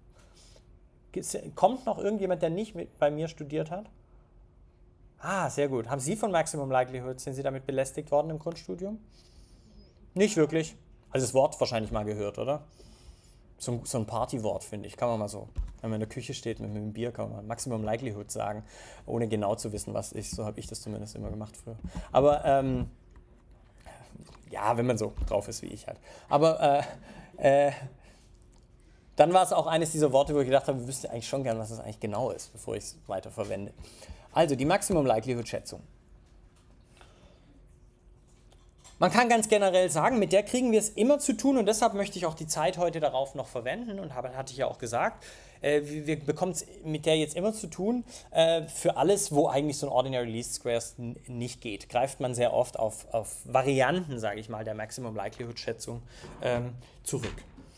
Kommt noch irgendjemand, der nicht mit, bei mir studiert hat? Ah, sehr gut. Haben Sie von Maximum Likelihood, sind Sie damit belästigt worden im Grundstudium? Nicht wirklich. Also das Wort wahrscheinlich mal gehört, oder? So, so ein Partywort, finde ich. Kann man mal so, wenn man in der Küche steht mit einem Bier, kann man mal Maximum Likelihood sagen, ohne genau zu wissen, was ist. So habe ich das zumindest immer gemacht früher. Aber, ähm, ja, wenn man so drauf ist wie ich halt. Aber, äh, äh, dann war es auch eines dieser Worte, wo ich gedacht habe, wir wüssten eigentlich schon gern, was das eigentlich genau ist, bevor ich es weiter verwende. Also die Maximum Likelihood Schätzung. Man kann ganz generell sagen, mit der kriegen wir es immer zu tun und deshalb möchte ich auch die Zeit heute darauf noch verwenden und habe, hatte ich ja auch gesagt, äh, wir bekommen es mit der jetzt immer zu tun äh, für alles, wo eigentlich so ein Ordinary Least Squares nicht geht. Greift man sehr oft auf, auf Varianten, sage ich mal, der Maximum Likelihood Schätzung ähm, zurück.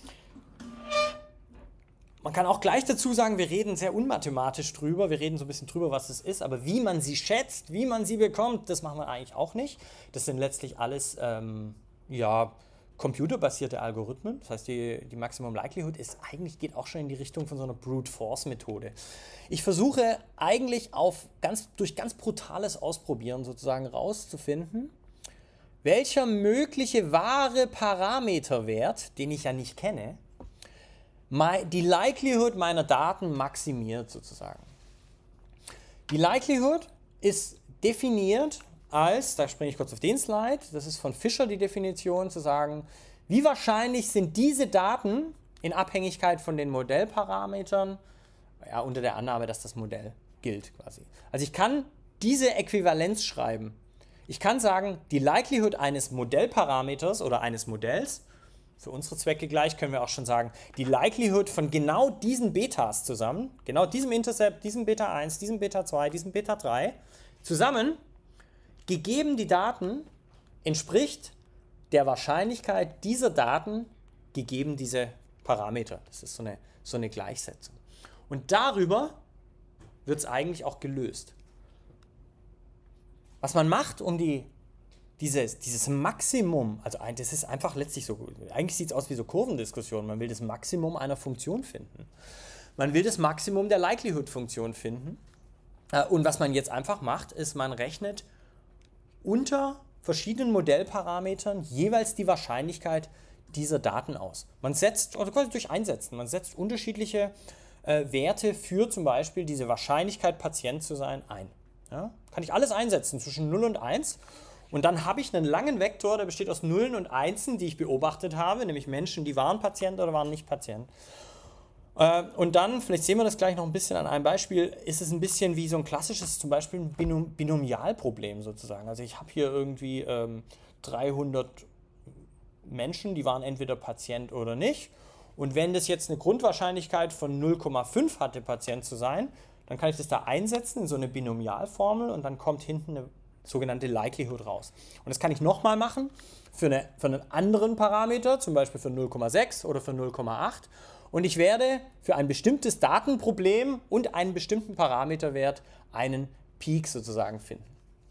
Man kann auch gleich dazu sagen, wir reden sehr unmathematisch drüber, wir reden so ein bisschen drüber, was es ist, aber wie man sie schätzt, wie man sie bekommt, das machen wir eigentlich auch nicht. Das sind letztlich alles ähm, ja, computerbasierte Algorithmen. Das heißt, die, die Maximum Likelihood ist eigentlich, geht auch schon in die Richtung von so einer Brute Force Methode. Ich versuche eigentlich auf ganz, durch ganz brutales Ausprobieren sozusagen rauszufinden, welcher mögliche wahre Parameterwert, den ich ja nicht kenne, die Likelihood meiner Daten maximiert sozusagen. Die Likelihood ist definiert als, da springe ich kurz auf den Slide, das ist von Fisher die Definition, zu sagen, wie wahrscheinlich sind diese Daten in Abhängigkeit von den Modellparametern, ja, unter der Annahme, dass das Modell gilt quasi. Also ich kann diese Äquivalenz schreiben. Ich kann sagen, die Likelihood eines Modellparameters oder eines Modells, für unsere Zwecke gleich können wir auch schon sagen, die Likelihood von genau diesen Betas zusammen, genau diesem Intercept, diesem Beta eins, diesem Beta zwei, diesem Beta drei, zusammen, gegeben die Daten, entspricht der Wahrscheinlichkeit dieser Daten, gegeben diese Parameter. Das ist so eine, so eine Gleichsetzung. Und darüber wird es eigentlich auch gelöst. Was man macht, um die, dieses, dieses Maximum, also das ist einfach letztlich so, eigentlich sieht es aus wie so Kurvendiskussion, man will das Maximum einer Funktion finden. Man will das Maximum der Likelihood-Funktion finden. Und was man jetzt einfach macht, ist, man rechnet unter verschiedenen Modellparametern jeweils die Wahrscheinlichkeit dieser Daten aus. Man setzt, oder quasi durch Einsetzen, man setzt unterschiedliche äh, Werte für zum Beispiel diese Wahrscheinlichkeit, Patient zu sein, ein. Ja? Kann ich alles einsetzen zwischen null und eins und dann habe ich einen langen Vektor, der besteht aus Nullen und Einsen, die ich beobachtet habe, nämlich Menschen, die waren Patient oder waren nicht Patient. Äh, und dann, vielleicht sehen wir das gleich noch ein bisschen an einem Beispiel, ist es ein bisschen wie so ein klassisches, zum Beispiel ein Binom Binomialproblem sozusagen. Also ich habe hier irgendwie ähm, dreihundert Menschen, die waren entweder Patient oder nicht. Und wenn das jetzt eine Grundwahrscheinlichkeit von null Komma fünf hatte, Patient zu sein, dann kann ich das da einsetzen in so eine Binomialformel und dann kommt hinten eine sogenannte Likelihood raus. Und das kann ich nochmal machen für, eine, für einen anderen Parameter, zum Beispiel für null Komma sechs oder für null Komma acht. Und ich werde für ein bestimmtes Datenproblem und einen bestimmten Parameterwert einen Peak sozusagen finden.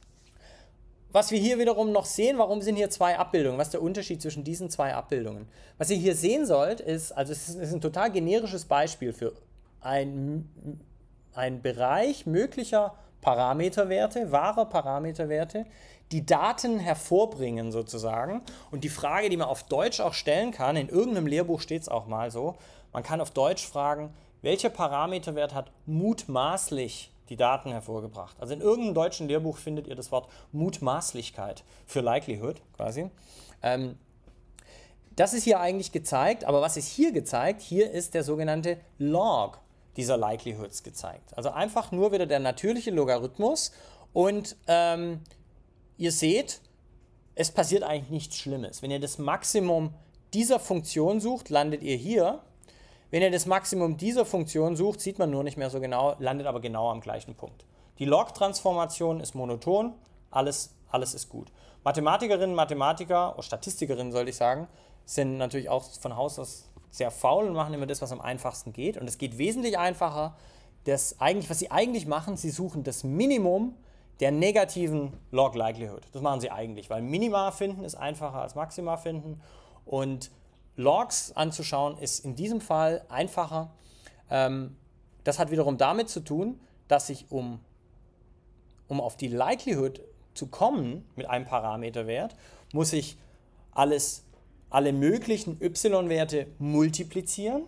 Was wir hier wiederum noch sehen, warum sind hier zwei Abbildungen? Was ist der Unterschied zwischen diesen zwei Abbildungen? Was ihr hier sehen sollt, ist, also es ist ein total generisches Beispiel für ein, ein Bereich möglicher Parameterwerte, wahrer Parameterwerte, die Daten hervorbringen sozusagen. Und die Frage, die man auf Deutsch auch stellen kann, in irgendeinem Lehrbuch steht es auch mal so, man kann auf Deutsch fragen, welcher Parameterwert hat mutmaßlich die Daten hervorgebracht. Also in irgendeinem deutschen Lehrbuch findet ihr das Wort Mutmaßlichkeit für Likelihood quasi. Ähm, das ist hier eigentlich gezeigt, aber was ist hier gezeigt? Hier ist der sogenannte Log dieser Likelihoods gezeigt. Also einfach nur wieder der natürliche Logarithmus und ähm, ihr seht, es passiert eigentlich nichts Schlimmes. Wenn ihr das Maximum dieser Funktion sucht, landet ihr hier. Wenn ihr das Maximum dieser Funktion sucht, sieht man nur nicht mehr so genau, landet aber genau am gleichen Punkt. Die Log-Transformation ist monoton, alles, alles ist gut. Mathematikerinnen, Mathematiker, oder Statistikerinnen sollte ich sagen, sind natürlich auch von Haus aus sehr faul und machen immer das, was am einfachsten geht. Und es geht wesentlich einfacher. Das eigentlich, was sie eigentlich machen, sie suchen das Minimum der negativen Log-Likelihood. Das machen sie eigentlich, weil Minima finden ist einfacher als Maxima finden und Logs anzuschauen ist in diesem Fall einfacher. Ähm, das hat wiederum damit zu tun, dass ich, um, um auf die Likelihood zu kommen mit einem Parameterwert, muss ich alles, alle möglichen y-Werte multiplizieren.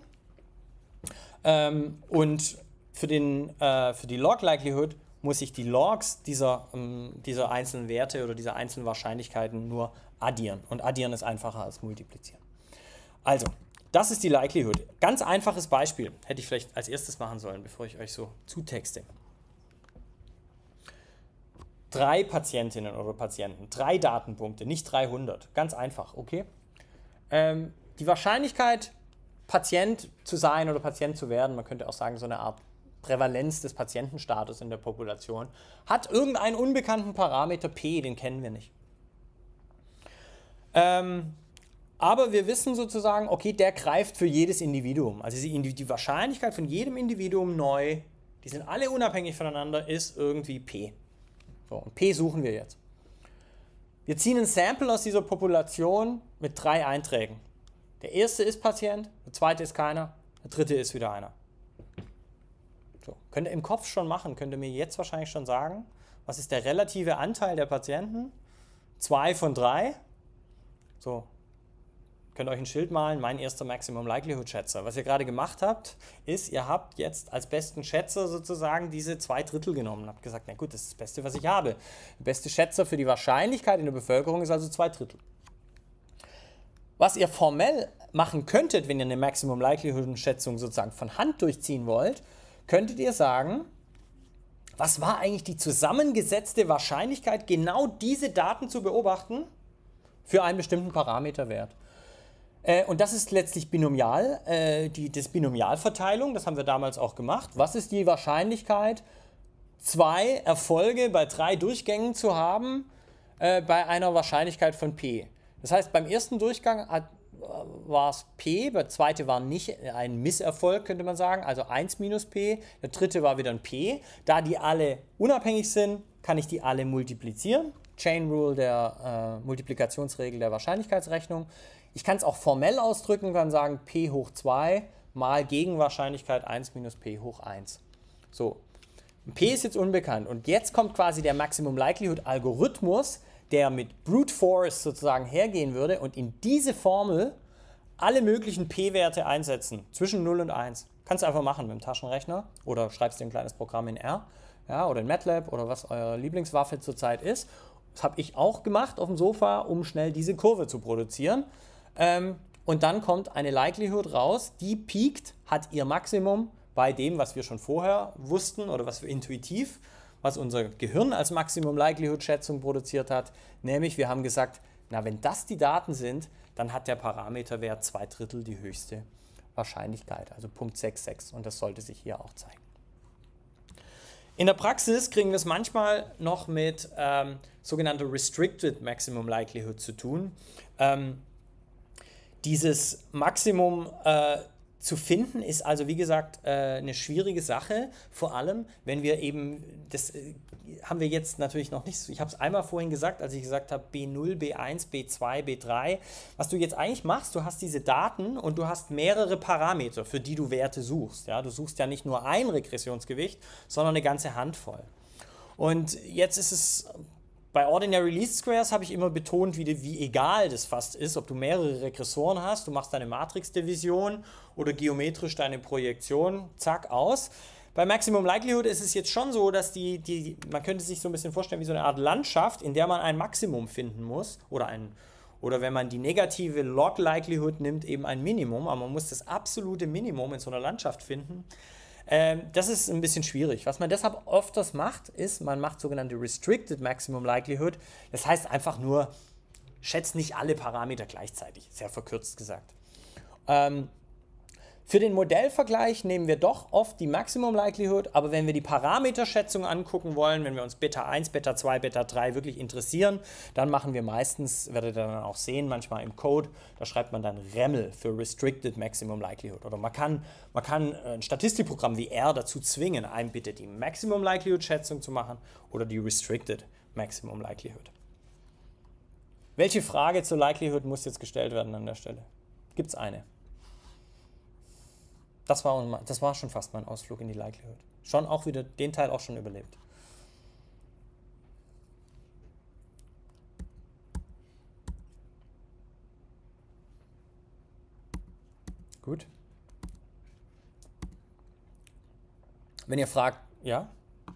Ähm, und für, den, äh, für die Log-Likelihood muss ich die Logs dieser, ähm, dieser einzelnen Werte oder dieser einzelnen Wahrscheinlichkeiten nur addieren. Und addieren ist einfacher als multiplizieren. Also, das ist die Likelihood. Ganz einfaches Beispiel. Hätte ich vielleicht als erstes machen sollen, bevor ich euch so zutexte. Drei Patientinnen oder Patienten, drei Datenpunkte, nicht dreihundert. Ganz einfach, okay? Ähm, die Wahrscheinlichkeit, Patient zu sein oder Patient zu werden, man könnte auch sagen, so eine Art Prävalenz des Patientenstatus in der Population, hat irgendeinen unbekannten Parameter P, den kennen wir nicht. Ähm, Aber wir wissen sozusagen, okay, der greift für jedes Individuum. Also die, die Wahrscheinlichkeit von jedem Individuum neu, die sind alle unabhängig voneinander, ist irgendwie P. So, und P suchen wir jetzt. Wir ziehen ein Sample aus dieser Population mit drei Einträgen. Der erste ist Patient, der zweite ist keiner, der dritte ist wieder einer. So, könnt ihr im Kopf schon machen, könnt ihr mir jetzt wahrscheinlich schon sagen, was ist der relative Anteil der Patienten? Zwei von drei. So. Könnt ihr euch ein Schild malen, mein erster Maximum Likelihood Schätzer. Was ihr gerade gemacht habt, ist, ihr habt jetzt als besten Schätzer sozusagen diese zwei Drittel genommen und habt gesagt, na gut, das ist das Beste, was ich habe. Der beste Schätzer für die Wahrscheinlichkeit in der Bevölkerung ist also zwei Drittel. Was ihr formell machen könntet, wenn ihr eine Maximum Likelihood Schätzung sozusagen von Hand durchziehen wollt, könntet ihr sagen, was war eigentlich die zusammengesetzte Wahrscheinlichkeit, genau diese Daten zu beobachten für einen bestimmten Parameterwert. Und das ist letztlich binomial, äh, die das Binomialverteilung, das haben wir damals auch gemacht. Was ist die Wahrscheinlichkeit, zwei Erfolge bei drei Durchgängen zu haben, äh, bei einer Wahrscheinlichkeit von P? Das heißt, beim ersten Durchgang hat, war es P, der zweite war nicht ein Misserfolg, könnte man sagen, also eins minus P, der dritte war wieder ein P. Da die alle unabhängig sind, kann ich die alle multiplizieren. Chain Rule der äh, Multiplikationsregel der Wahrscheinlichkeitsrechnung. Ich kann es auch formell ausdrücken, kann sagen P hoch zwei mal Gegenwahrscheinlichkeit eins minus P hoch eins. So, P ist jetzt unbekannt und jetzt kommt quasi der Maximum Likelihood Algorithmus, der mit Brute Force sozusagen hergehen würde und in diese Formel alle möglichen P-Werte einsetzen, zwischen null und eins. Kannst du einfach machen mit dem Taschenrechner oder schreibst dir ein kleines Programm in R, ja, oder in MATLAB oder was eure Lieblingswaffe zurzeit ist. Das habe ich auch gemacht auf dem Sofa, um schnell diese Kurve zu produzieren. Ähm, und dann kommt eine Likelihood raus, die piekt, hat ihr Maximum bei dem, was wir schon vorher wussten oder was wir intuitiv, was unser Gehirn als Maximum Likelihood Schätzung produziert hat. Nämlich, wir haben gesagt, na, wenn das die Daten sind, dann hat der Parameterwert zwei Drittel die höchste Wahrscheinlichkeit, also Punkt sechs sechs. Und das sollte sich hier auch zeigen. In der Praxis kriegen wir es manchmal noch mit ähm, sogenannter Restricted Maximum Likelihood zu tun. Ähm, dieses Maximum äh, zu finden ist also, wie gesagt, äh, eine schwierige Sache, vor allem, wenn wir eben, das äh, haben wir jetzt natürlich noch nicht, so, ich habe es einmal vorhin gesagt, als ich gesagt habe, B null, B eins, B zwei, B drei, was du jetzt eigentlich machst, du hast diese Daten und du hast mehrere Parameter, für die du Werte suchst. Ja? Du suchst ja nicht nur ein Regressionsgewicht, sondern eine ganze Handvoll. Und jetzt ist es, bei Ordinary Least Squares habe ich immer betont, wie, wie egal das fast ist, ob du mehrere Regressoren hast, du machst deine Matrixdivision oder geometrisch deine Projektion, zack, aus. Bei Maximum Likelihood ist es jetzt schon so, dass die, die, man könnte sich so ein bisschen vorstellen wie so eine Art Landschaft, in der man ein Maximum finden muss, oder, ein, oder wenn man die negative Log Likelihood nimmt, eben ein Minimum, aber man muss das absolute Minimum in so einer Landschaft finden. Ähm, das ist ein bisschen schwierig. Was man deshalb öfters macht, ist, man macht sogenannte Restricted Maximum Likelihood. Das heißt einfach nur, schätzt nicht alle Parameter gleichzeitig, sehr verkürzt gesagt. Ähm, Für den Modellvergleich nehmen wir doch oft die Maximum Likelihood, aber wenn wir die Parameterschätzung angucken wollen, wenn wir uns Beta eins, Beta zwei, Beta drei wirklich interessieren, dann machen wir meistens, werdet ihr dann auch sehen, manchmal im Code, da schreibt man dann R E M L für Restricted Maximum Likelihood. Oder man kann, man kann ein Statistikprogramm wie R dazu zwingen, einem bitte die Maximum Likelihood Schätzung zu machen oder die Restricted Maximum Likelihood. Welche Frage zur Likelihood muss jetzt gestellt werden an der Stelle? Gibt es eine? Das war, das war schon fast mein Ausflug in die Likelihood. Schon auch wieder, den Teil auch schon überlebt. Gut. Wenn ihr fragt, ja?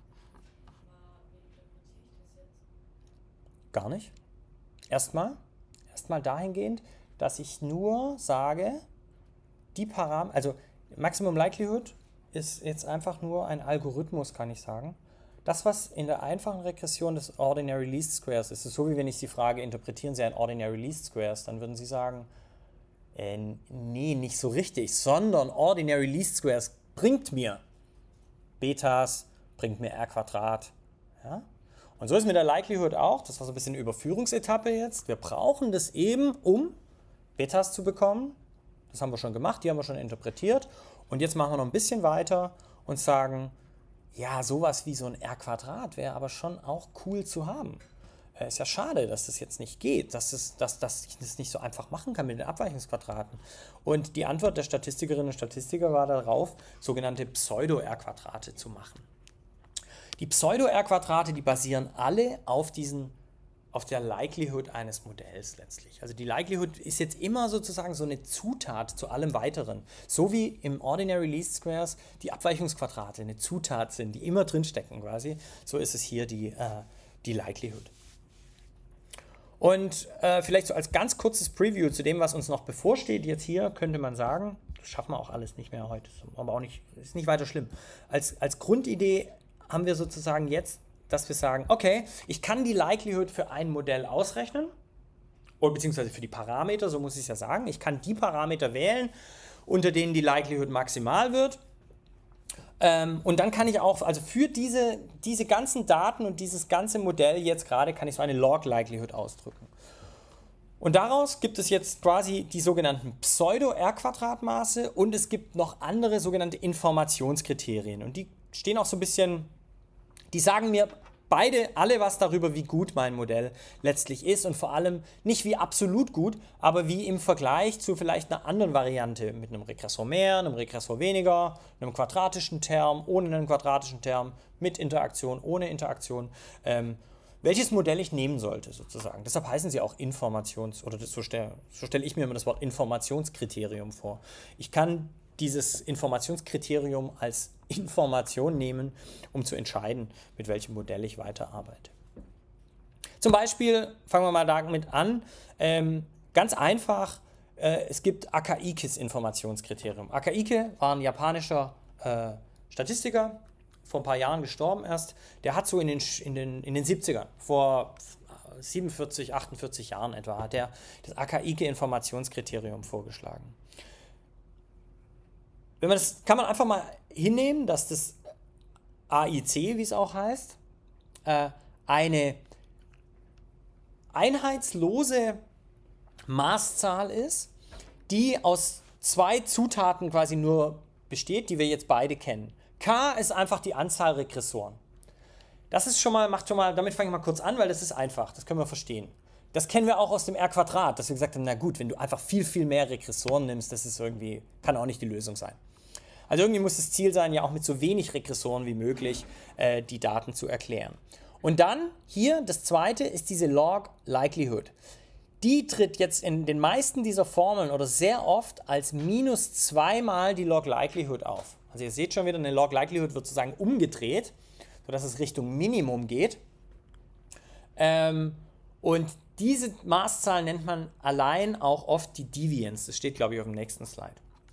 Gar nicht. Erstmal, erstmal dahingehend, dass ich nur sage, die Parameter, also Maximum Likelihood ist jetzt einfach nur ein Algorithmus, kann ich sagen. Das, was in der einfachen Regression des Ordinary Least Squares ist, ist so, wie wenn ich Sie frage, interpretieren Sie ein Ordinary Least Squares, dann würden Sie sagen, äh, nee, nicht so richtig, sondern Ordinary Least Squares bringt mir Betas, bringt mir R Quadrat. Ja? Und so ist mit der Likelihood auch, das war so ein bisschen eine Überführungsetappe jetzt, wir brauchen das eben, um Betas zu bekommen. Das haben wir schon gemacht, die haben wir schon interpretiert. Und jetzt machen wir noch ein bisschen weiter und sagen, ja, sowas wie so ein R-Quadrat wäre aber schon auch cool zu haben. Äh, ist ja schade, dass das jetzt nicht geht, dass, es, dass, dass ich das nicht so einfach machen kann mit den Abweichungsquadraten. Und die Antwort der Statistikerinnen und Statistiker war darauf, sogenannte Pseudo-R-Quadrate zu machen. Die Pseudo-R-Quadrate, die basieren alle auf diesen auf der Likelihood eines Modells letztlich. Also die Likelihood ist jetzt immer sozusagen so eine Zutat zu allem Weiteren. So wie im Ordinary Least Squares die Abweichungsquadrate eine Zutat sind, die immer drinstecken quasi, so ist es hier die, äh, die Likelihood. Und äh, vielleicht so als ganz kurzes Preview zu dem, was uns noch bevorsteht, jetzt hier könnte man sagen, das schaffen wir auch alles nicht mehr heute, aber auch nicht, ist nicht weiter schlimm. Als, als Grundidee haben wir sozusagen jetzt, dass wir sagen, okay, ich kann die Likelihood für ein Modell ausrechnen, oder beziehungsweise für die Parameter, so muss ich es ja sagen. Ich kann die Parameter wählen, unter denen die Likelihood maximal wird. Ähm, und dann kann ich auch, also für diese, diese ganzen Daten und dieses ganze Modell jetzt gerade, kann ich so eine Log-Likelihood ausdrücken. Und daraus gibt es jetzt quasi die sogenannten Pseudo-R-Quadratmaße und es gibt noch andere sogenannte Informationskriterien. Und die stehen auch so ein bisschen, die sagen mir beide alle was darüber, wie gut mein Modell letztlich ist und vor allem nicht wie absolut gut, aber wie im Vergleich zu vielleicht einer anderen Variante mit einem Regressor mehr, einem Regressor weniger, einem quadratischen Term, ohne einen quadratischen Term, mit Interaktion, ohne Interaktion. Ähm, welches Modell ich nehmen sollte, sozusagen. Deshalb heißen sie auch Informations- oder das, so stelle so stell ich mir immer das Wort Informationskriterium vor. Ich kann dieses Informationskriterium als Information nehmen, um zu entscheiden, mit welchem Modell ich weiterarbeite. Zum Beispiel, fangen wir mal damit an, ähm, ganz einfach, äh, es gibt Akaikes-Informationskriterium. Akaike war ein japanischer äh, Statistiker, vor ein paar Jahren gestorben erst, der hat so in den, in den, in den siebzigern, vor siebenundvierzig, achtundvierzig Jahren etwa, hat er das Akaike-Informationskriterium vorgeschlagen. Wenn man das, kann man einfach mal hinnehmen, dass das A I C, wie es auch heißt, äh, eine einheitslose Maßzahl ist, die aus zwei Zutaten quasi nur besteht, die wir jetzt beide kennen. K ist einfach die Anzahl Regressoren. Das ist schon mal, macht schon mal, damit fange ich mal kurz an, weil das ist einfach, das können wir verstehen. Das kennen wir auch aus dem R-Quadrat, dass wir gesagt haben, na gut, wenn du einfach viel, viel mehr Regressoren nimmst, das ist irgendwie, kann auch nicht die Lösung sein. Also irgendwie muss das Ziel sein, ja auch mit so wenig Regressoren wie möglich äh, die Daten zu erklären. Und dann hier, das zweite, ist diese Log Likelihood. Die tritt jetzt in den meisten dieser Formeln oder sehr oft als minus zweimal die Log Likelihood auf. Also ihr seht schon wieder, eine Log Likelihood wird sozusagen umgedreht, sodass es Richtung Minimum geht. Ähm, und diese Maßzahl nennt man allein auch oft die Deviance. Das steht, glaube ich, auf dem nächsten Slide.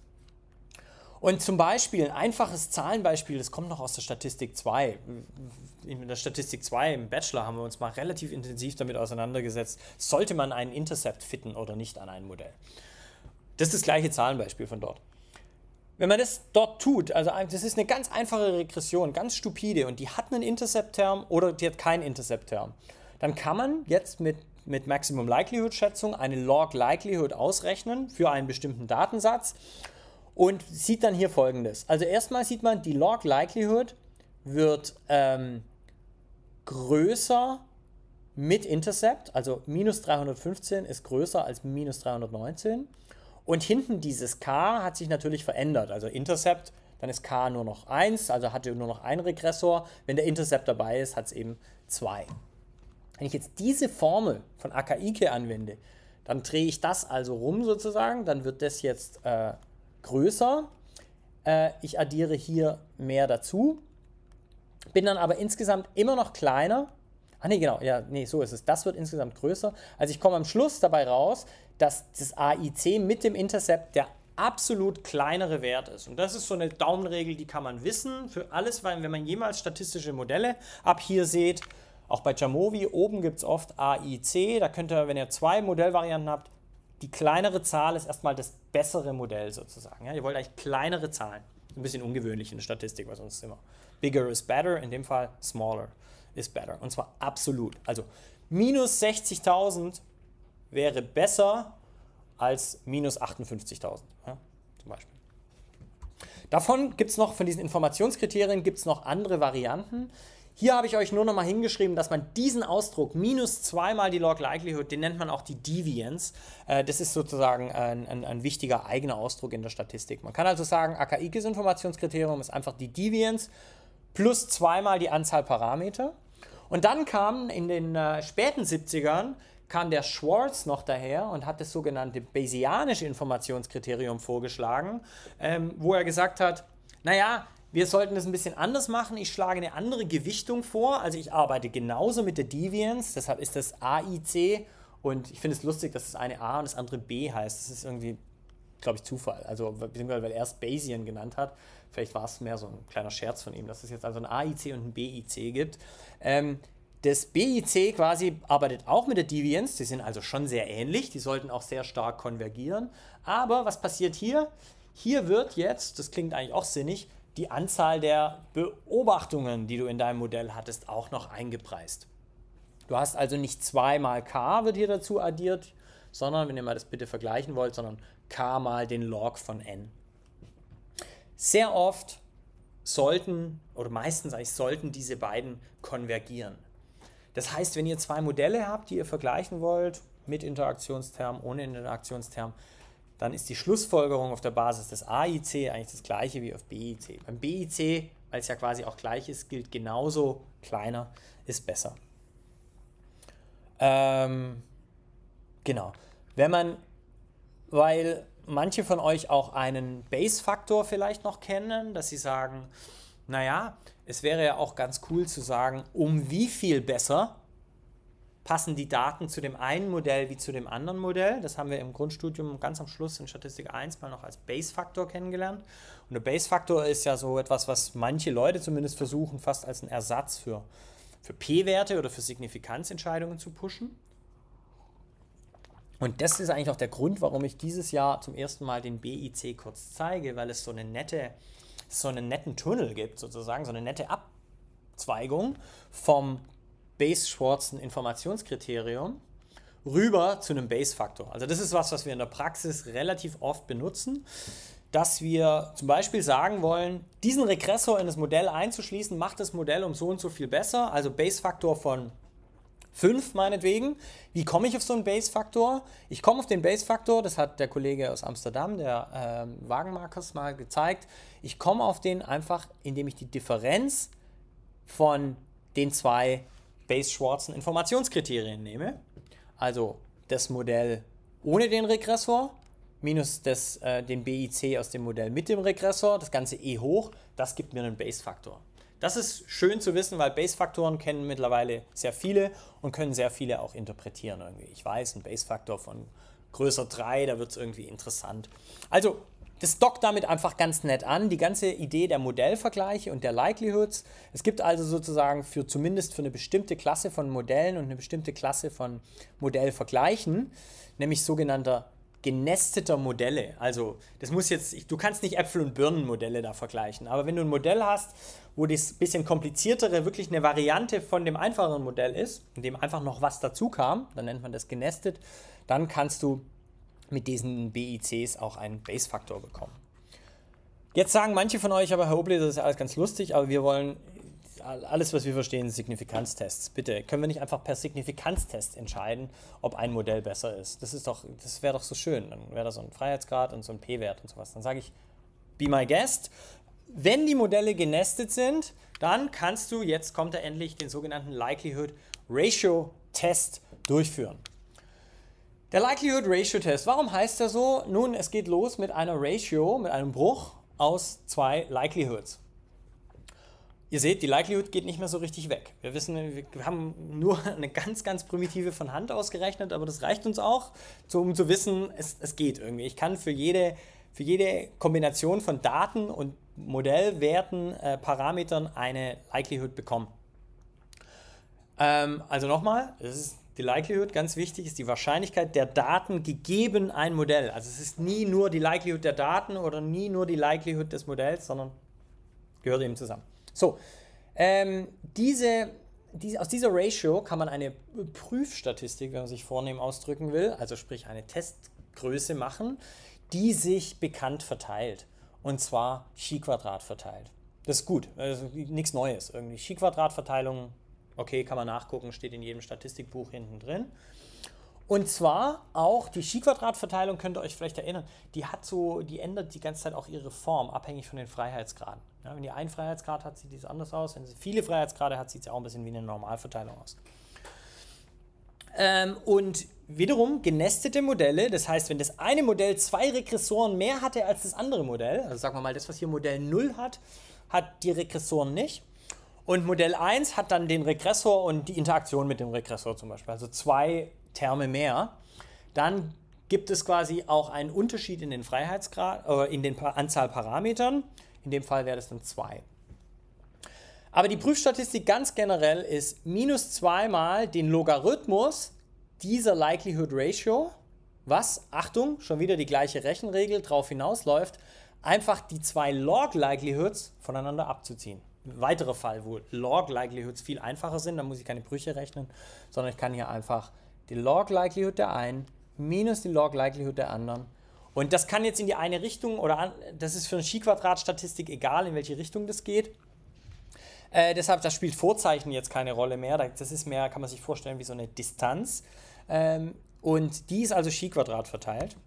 Und zum Beispiel ein einfaches Zahlenbeispiel, das kommt noch aus der Statistik zwei. In der Statistik zwei im Bachelor haben wir uns mal relativ intensiv damit auseinandergesetzt, sollte man einen Intercept fitten oder nicht an ein Modell. Das ist das gleiche Zahlenbeispiel von dort. Wenn man das dort tut, also das ist eine ganz einfache Regression, ganz stupide und die hat einen Intercept-Term oder die hat keinen Intercept-Term, dann kann man jetzt mit, mit Maximum Likelihood-Schätzung eine Log Likelihood ausrechnen für einen bestimmten Datensatz und sieht dann hier Folgendes. Also erstmal sieht man, die Log Likelihood wird ähm, größer mit Intercept, also minus dreihundertfünfzehn ist größer als minus dreihundertneunzehn. Und hinten dieses K hat sich natürlich verändert. Also Intercept, dann ist K nur noch eins, also hatte nur noch ein Regressor. Wenn der Intercept dabei ist, hat es eben zwei. Wenn ich jetzt diese Formel von Akaike anwende, dann drehe ich das also rum sozusagen, dann wird das jetzt äh, größer. Äh, ich addiere hier mehr dazu, bin dann aber insgesamt immer noch kleiner. Ah nee, genau, ja, nee, so ist es. Das wird insgesamt größer. Also ich komme am Schluss dabei raus, dass das A I C mit dem Intercept der absolut kleinere Wert ist. Und das ist so eine Daumenregel, die kann man wissen für alles, weil wenn man jemals statistische Modelle ab hier seht, auch bei Jamovi, oben gibt es oft A I C, da könnt ihr, wenn ihr zwei Modellvarianten habt, die kleinere Zahl ist erstmal das bessere Modell sozusagen. Ja, ihr wollt eigentlich kleinere Zahlen. Ein bisschen ungewöhnlich in der Statistik, weil sonst immer bigger is better, in dem Fall smaller is better. Und zwar absolut. Also minus sechzigtausend wäre besser als minus achtundfünfzigtausend, ja, zum Beispiel. Davon gibt es noch, von diesen Informationskriterien gibt es noch andere Varianten. Hier habe ich euch nur noch mal hingeschrieben, dass man diesen Ausdruck, minus zweimal die Log Likelihood, den nennt man auch die Deviance. Äh, das ist sozusagen ein, ein, ein wichtiger eigener Ausdruck in der Statistik. Man kann also sagen, Akaikes Informationskriterium ist einfach die Deviance plus zweimal die Anzahl Parameter. Und dann kam in den äh, späten siebzigern kam der Schwartz noch daher und hat das sogenannte Bayesianische Informationskriterium vorgeschlagen, ähm, wo er gesagt hat, naja, wir sollten das ein bisschen anders machen. Ich schlage eine andere Gewichtung vor. Also ich arbeite genauso mit der Deviance, deshalb ist das A I C und ich finde es lustig, dass das eine A und das andere B heißt. Das ist irgendwie, glaube ich, Zufall. Also beziehungsweise weil er es Bayesian genannt hat. Vielleicht war es mehr so ein kleiner Scherz von ihm, dass es jetzt also ein A I C und ein B I C gibt. Ähm, Das B I C quasi arbeitet auch mit der Deviance, die sind also schon sehr ähnlich, die sollten auch sehr stark konvergieren. Aber was passiert hier? Hier wird jetzt, das klingt eigentlich auch sinnig, die Anzahl der Beobachtungen, die du in deinem Modell hattest, auch noch eingepreist. Du hast also nicht zwei mal K wird hier dazu addiert, sondern, wenn ihr mal das bitte vergleichen wollt, sondern k mal den Log von n. Sehr oft sollten, oder meistens eigentlich sollten diese beiden konvergieren. Das heißt, wenn ihr zwei Modelle habt, die ihr vergleichen wollt, mit Interaktionsterm, ohne Interaktionsterm, dann ist die Schlussfolgerung auf der Basis des A I C eigentlich das gleiche wie auf B I C. Beim B I C, weil es ja quasi auch gleich ist, gilt genauso, kleiner ist besser. Ähm, genau. Wenn man, weil manche von euch auch einen Base-Faktor vielleicht noch kennen, dass sie sagen, naja, es wäre ja auch ganz cool zu sagen, um wie viel besser passen die Daten zu dem einen Modell wie zu dem anderen Modell. Das haben wir im Grundstudium ganz am Schluss in Statistik eins mal noch als Base-Faktor kennengelernt. Und der Base-Faktor ist ja so etwas, was manche Leute zumindest versuchen, fast als einen Ersatz für, für P-Werte oder für Signifikanzentscheidungen zu pushen. Und das ist eigentlich auch der Grund, warum ich dieses Jahr zum ersten Mal den B I C kurz zeige, weil es so eine nette, so einen netten Tunnel gibt, sozusagen, so eine nette Abzweigung vom Bayes-Schwarzen Informationskriterium rüber zu einem Base-Faktor. Also das ist was, was wir in der Praxis relativ oft benutzen, dass wir zum Beispiel sagen wollen, diesen Regressor in das Modell einzuschließen, macht das Modell um so und so viel besser, also Base-Faktor von fünf meinetwegen. Wie komme ich auf so einen Base-Faktor? Ich komme auf den Base-Faktor, das hat der Kollege aus Amsterdam, der ähm, Wagenmarkers, mal gezeigt. Ich komme auf den einfach, indem ich die Differenz von den zwei Bayes-Schwarzen Informationskriterien nehme. Also das Modell ohne den Regressor minus das, äh, den B I C aus dem Modell mit dem Regressor, das ganze E hoch, das gibt mir einen Base-Faktor. Das ist schön zu wissen, weil Base-Faktoren kennen mittlerweile sehr viele und können sehr viele auch interpretieren irgendwie. Ich weiß, ein Base-Faktor von größer drei, da wird es irgendwie interessant. Also das dockt damit einfach ganz nett an, die ganze Idee der Modellvergleiche und der Likelihoods. Es gibt also sozusagen für zumindest für eine bestimmte Klasse von Modellen und eine bestimmte Klasse von Modellvergleichen, nämlich sogenannter genesteter Modelle. Also das muss jetzt, du kannst nicht Äpfel- und Birnenmodelle da vergleichen, aber wenn du ein Modell hast, wo das bisschen kompliziertere wirklich eine Variante von dem einfacheren Modell ist, in dem einfach noch was dazu kam, dann nennt man das genestet, dann kannst du mit diesen B I Cs auch einen Base-Faktor bekommen. Jetzt sagen manche von euch, aber Herr Oble, das ist ja alles ganz lustig, aber wir wollen alles, was wir verstehen, Signifikanztests. Bitte, können wir nicht einfach per Signifikanztest entscheiden, ob ein Modell besser ist? Das ist doch, das wäre doch so schön. Dann wäre da so ein Freiheitsgrad und so ein P-Wert und sowas. Dann sage ich, be my guest. Wenn die Modelle genestet sind, dann kannst du, jetzt kommt er endlich, den sogenannten Likelihood Ratio Test durchführen. Der Likelihood Ratio Test, warum heißt er so? Nun, es geht los mit einer Ratio, mit einem Bruch aus zwei Likelihoods. Ihr seht, die Likelihood geht nicht mehr so richtig weg. Wir wissen, wir haben nur eine ganz, ganz primitive von Hand ausgerechnet, aber das reicht uns auch, um zu wissen, es, es geht irgendwie. Ich kann für jede, für jede Kombination von Daten und Modellwerten, äh, Parametern eine Likelihood bekommen. Ähm, also nochmal, das ist die Likelihood, ganz wichtig, ist die Wahrscheinlichkeit der Daten gegeben ein Modell. Also es ist nie nur die Likelihood der Daten oder nie nur die Likelihood des Modells, sondern gehört eben zusammen. So, ähm, diese, die, aus dieser Ratio kann man eine Prüfstatistik, wenn man sich vornehm ausdrücken will, also sprich eine Testgröße machen, die sich bekannt verteilt. Und zwar Chi-Quadrat verteilt. Das ist gut, also nichts Neues. Irgendwie Chi-Quadrat-Verteilung, okay, kann man nachgucken, steht in jedem Statistikbuch hinten drin. Und zwar auch die Chi-Quadrat-Verteilung, könnt ihr euch vielleicht erinnern, die hat so, die ändert die ganze Zeit auch ihre Form, abhängig von den Freiheitsgraden. Ja, wenn die einen Freiheitsgrad hat, sieht es anders aus. Wenn sie viele Freiheitsgrade hat, sieht es auch ein bisschen wie eine Normalverteilung aus. Ähm, und wiederum genestete Modelle, das heißt, wenn das eine Modell zwei Regressoren mehr hatte als das andere Modell, also sagen wir mal, das, was hier Modell null hat, hat die Regressoren nicht. Und Modell eins hat dann den Regressor und die Interaktion mit dem Regressor zum Beispiel, also zwei Terme mehr. Dann gibt es quasi auch einen Unterschied in den Freiheitsgrad, äh, in den Anzahl Parametern. In dem Fall wäre das dann zwei. Aber die Prüfstatistik ganz generell ist minus zwei mal den Logarithmus dieser Likelihood Ratio, was, Achtung, schon wieder die gleiche Rechenregel drauf hinausläuft, einfach die zwei Log-Likelihoods voneinander abzuziehen. Ein weiterer Fall, wo Log-Likelihoods viel einfacher sind, da muss ich keine Brüche rechnen, sondern ich kann hier einfach die Log-Likelihood der einen minus die Log Likelihood der anderen. Und das kann jetzt in die eine Richtung, oder an, das ist für eine Chi-Quadrat-Statistik egal, in welche Richtung das geht. Äh, deshalb, das spielt Vorzeichen jetzt keine Rolle mehr. Das ist mehr, kann man sich vorstellen, wie so eine Distanz. Ähm, und die ist also Chi-Quadrat verteilt.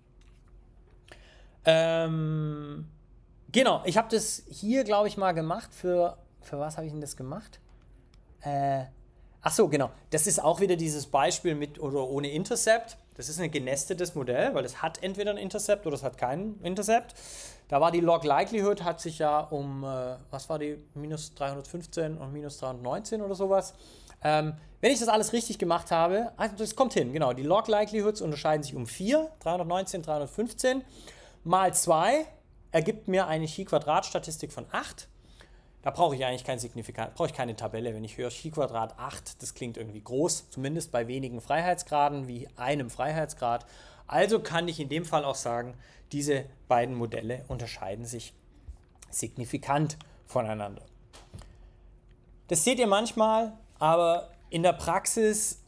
Ähm, genau, ich habe das hier, glaube ich, mal gemacht. Für, für was habe ich denn das gemacht? Äh, ach so, genau. Das ist auch wieder dieses Beispiel mit oder ohne Intercept. Das ist ein genestetes Modell, weil es hat entweder ein Intercept oder es hat keinen Intercept. Da war die Log Likelihood, hat sich ja um, äh, was war die, minus dreihundertfünfzehn und minus dreihundertneunzehn oder sowas. Ähm, wenn ich das alles richtig gemacht habe, also das kommt hin, genau, die Log Likelihoods unterscheiden sich um vier, dreihundertneunzehn, dreihundertfünfzehn, mal zwei ergibt mir eine Chi-Quadrat-Statistik von acht. Da brauche ich eigentlich kein Signifikant, brauche ich keine Tabelle. Wenn ich höre Chi-Quadrat acht, das klingt irgendwie groß, zumindest bei wenigen Freiheitsgraden wie einem Freiheitsgrad. Also kann ich in dem Fall auch sagen, diese beiden Modelle unterscheiden sich signifikant voneinander. Das seht ihr manchmal, aber in der Praxis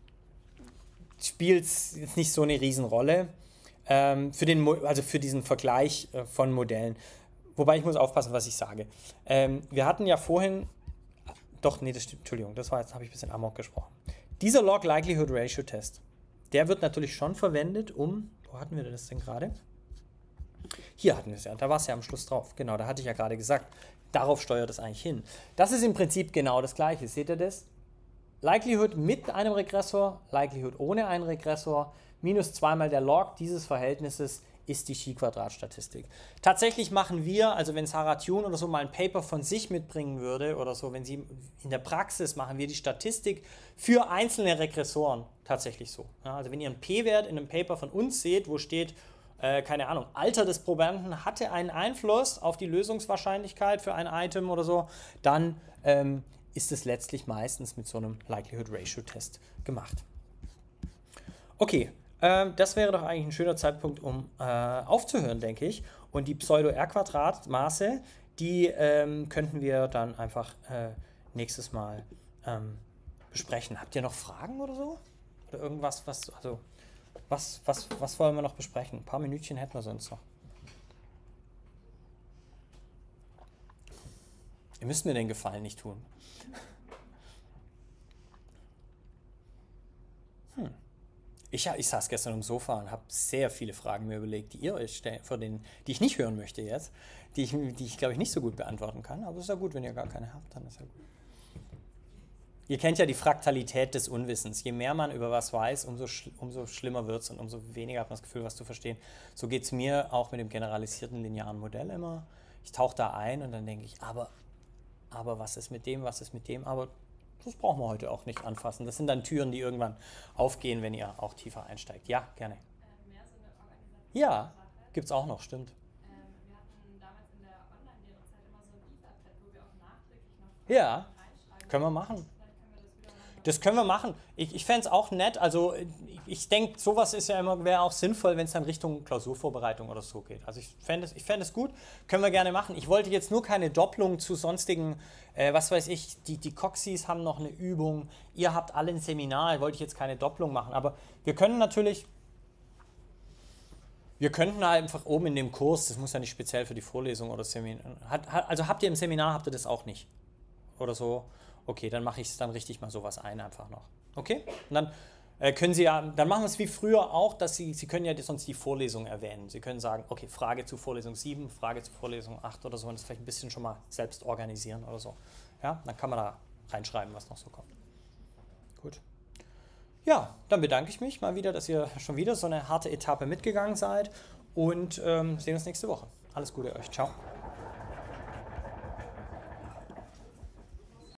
spielt es jetzt nicht so eine Riesenrolle ähm, für den, also für diesen Vergleich äh, von Modellen. Wobei ich muss aufpassen, was ich sage. Ähm, wir hatten ja vorhin, doch, nee, das stimmt, Entschuldigung, das war jetzt, habe ich ein bisschen amok gesprochen. Dieser Log Likelihood Ratio Test, der wird natürlich schon verwendet, um, wo hatten wir das denn gerade? Hier hatten wir es ja, da war es ja am Schluss drauf. Genau, da hatte ich ja gerade gesagt, darauf steuert es eigentlich hin. Das ist im Prinzip genau das Gleiche. Seht ihr das? Likelihood mit einem Regressor, Likelihood ohne einen Regressor, minus zweimal der Log dieses Verhältnisses ist die Chi-Quadrat-Statistik. Tatsächlich machen wir, also wenn Sarah Thune oder so mal ein Paper von sich mitbringen würde oder so, wenn sie in der Praxis machen wir die Statistik für einzelne Regressoren tatsächlich so. Ja, also wenn ihr einen P-Wert in einem Paper von uns seht, wo steht, äh, keine Ahnung, Alter des Probanden hatte einen Einfluss auf die Lösungswahrscheinlichkeit für ein Item oder so, dann ähm, ist es letztlich meistens mit so einem Likelihood Ratio Test gemacht. Okay. Das wäre doch eigentlich ein schöner Zeitpunkt, um äh, aufzuhören, denke ich. Und die Pseudo-R-Quadrat-Maße, die ähm, könnten wir dann einfach äh, nächstes Mal ähm, besprechen. Habt ihr noch Fragen oder so? Oder irgendwas, was, also, was, was, was wollen wir noch besprechen? Ein paar Minütchen hätten wir sonst noch. Ihr müsst mir den Gefallen nicht tun. Hm. Ich, ich saß gestern am Sofa und habe sehr viele Fragen mir überlegt, die ihr euch stellt, vor denen, die ich nicht hören möchte jetzt, die ich, die ich glaube ich nicht so gut beantworten kann. Aber es ist ja gut, wenn ihr gar keine habt, dann ist ja gut. Ihr kennt ja die Fraktalität des Unwissens. Je mehr man über was weiß, umso, schl umso schlimmer wird es und umso weniger hat man das Gefühl, was zu verstehen. So geht es mir auch mit dem generalisierten linearen Modell immer. Ich tauche da ein und dann denke ich, aber, aber was ist mit dem, was ist mit dem, aber das brauchen wir heute auch nicht anfassen. Das sind dann Türen, die irgendwann aufgehen, wenn ihr auch tiefer einsteigt. Ja, gerne. Ähm, mehr so eine Organisation. Ja, gibt es auch noch, stimmt. Ähm, wir hatten damals in der Online-Lehrerzeit immer so ein Etherpad, wo wir auch nachträglich noch Fragen Ja, reinschreiben. können wir machen. Vielleicht können wir das wieder machen. Das können wir machen. Ich, ich fände es auch nett. Also ich, ich denke, sowas ist ja immer, wäre auch sinnvoll, wenn es dann Richtung Klausurvorbereitung oder so geht. Also ich fände es, ich fänd es gut, können wir gerne machen. Ich wollte jetzt nur keine Doppelung zu sonstigen, äh, was weiß ich, die, die Coxis haben noch eine Übung, ihr habt alle ein Seminar, wollte ich jetzt keine Doppelung machen. Aber wir können natürlich, wir könnten halt einfach oben in dem Kurs, das muss ja nicht speziell für die Vorlesung oder Seminar, hat, hat, also habt ihr im Seminar, habt ihr das auch nicht? Oder so? Okay, dann mache ich es, dann richte ich mal sowas ein einfach noch. Okay? Und dann äh, können Sie ja, dann machen wir es wie früher auch, dass Sie, Sie können ja sonst die Vorlesung erwähnen. Sie können sagen, okay, Frage zu Vorlesung sieben, Frage zu Vorlesung acht oder so und das vielleicht ein bisschen schon mal selbst organisieren oder so. Ja, dann kann man da reinschreiben, was noch so kommt. Gut. Ja, dann bedanke ich mich mal wieder, dass ihr schon wieder so eine harte Etappe mitgegangen seid und ähm, sehen uns nächste Woche. Alles Gute euch. Ciao.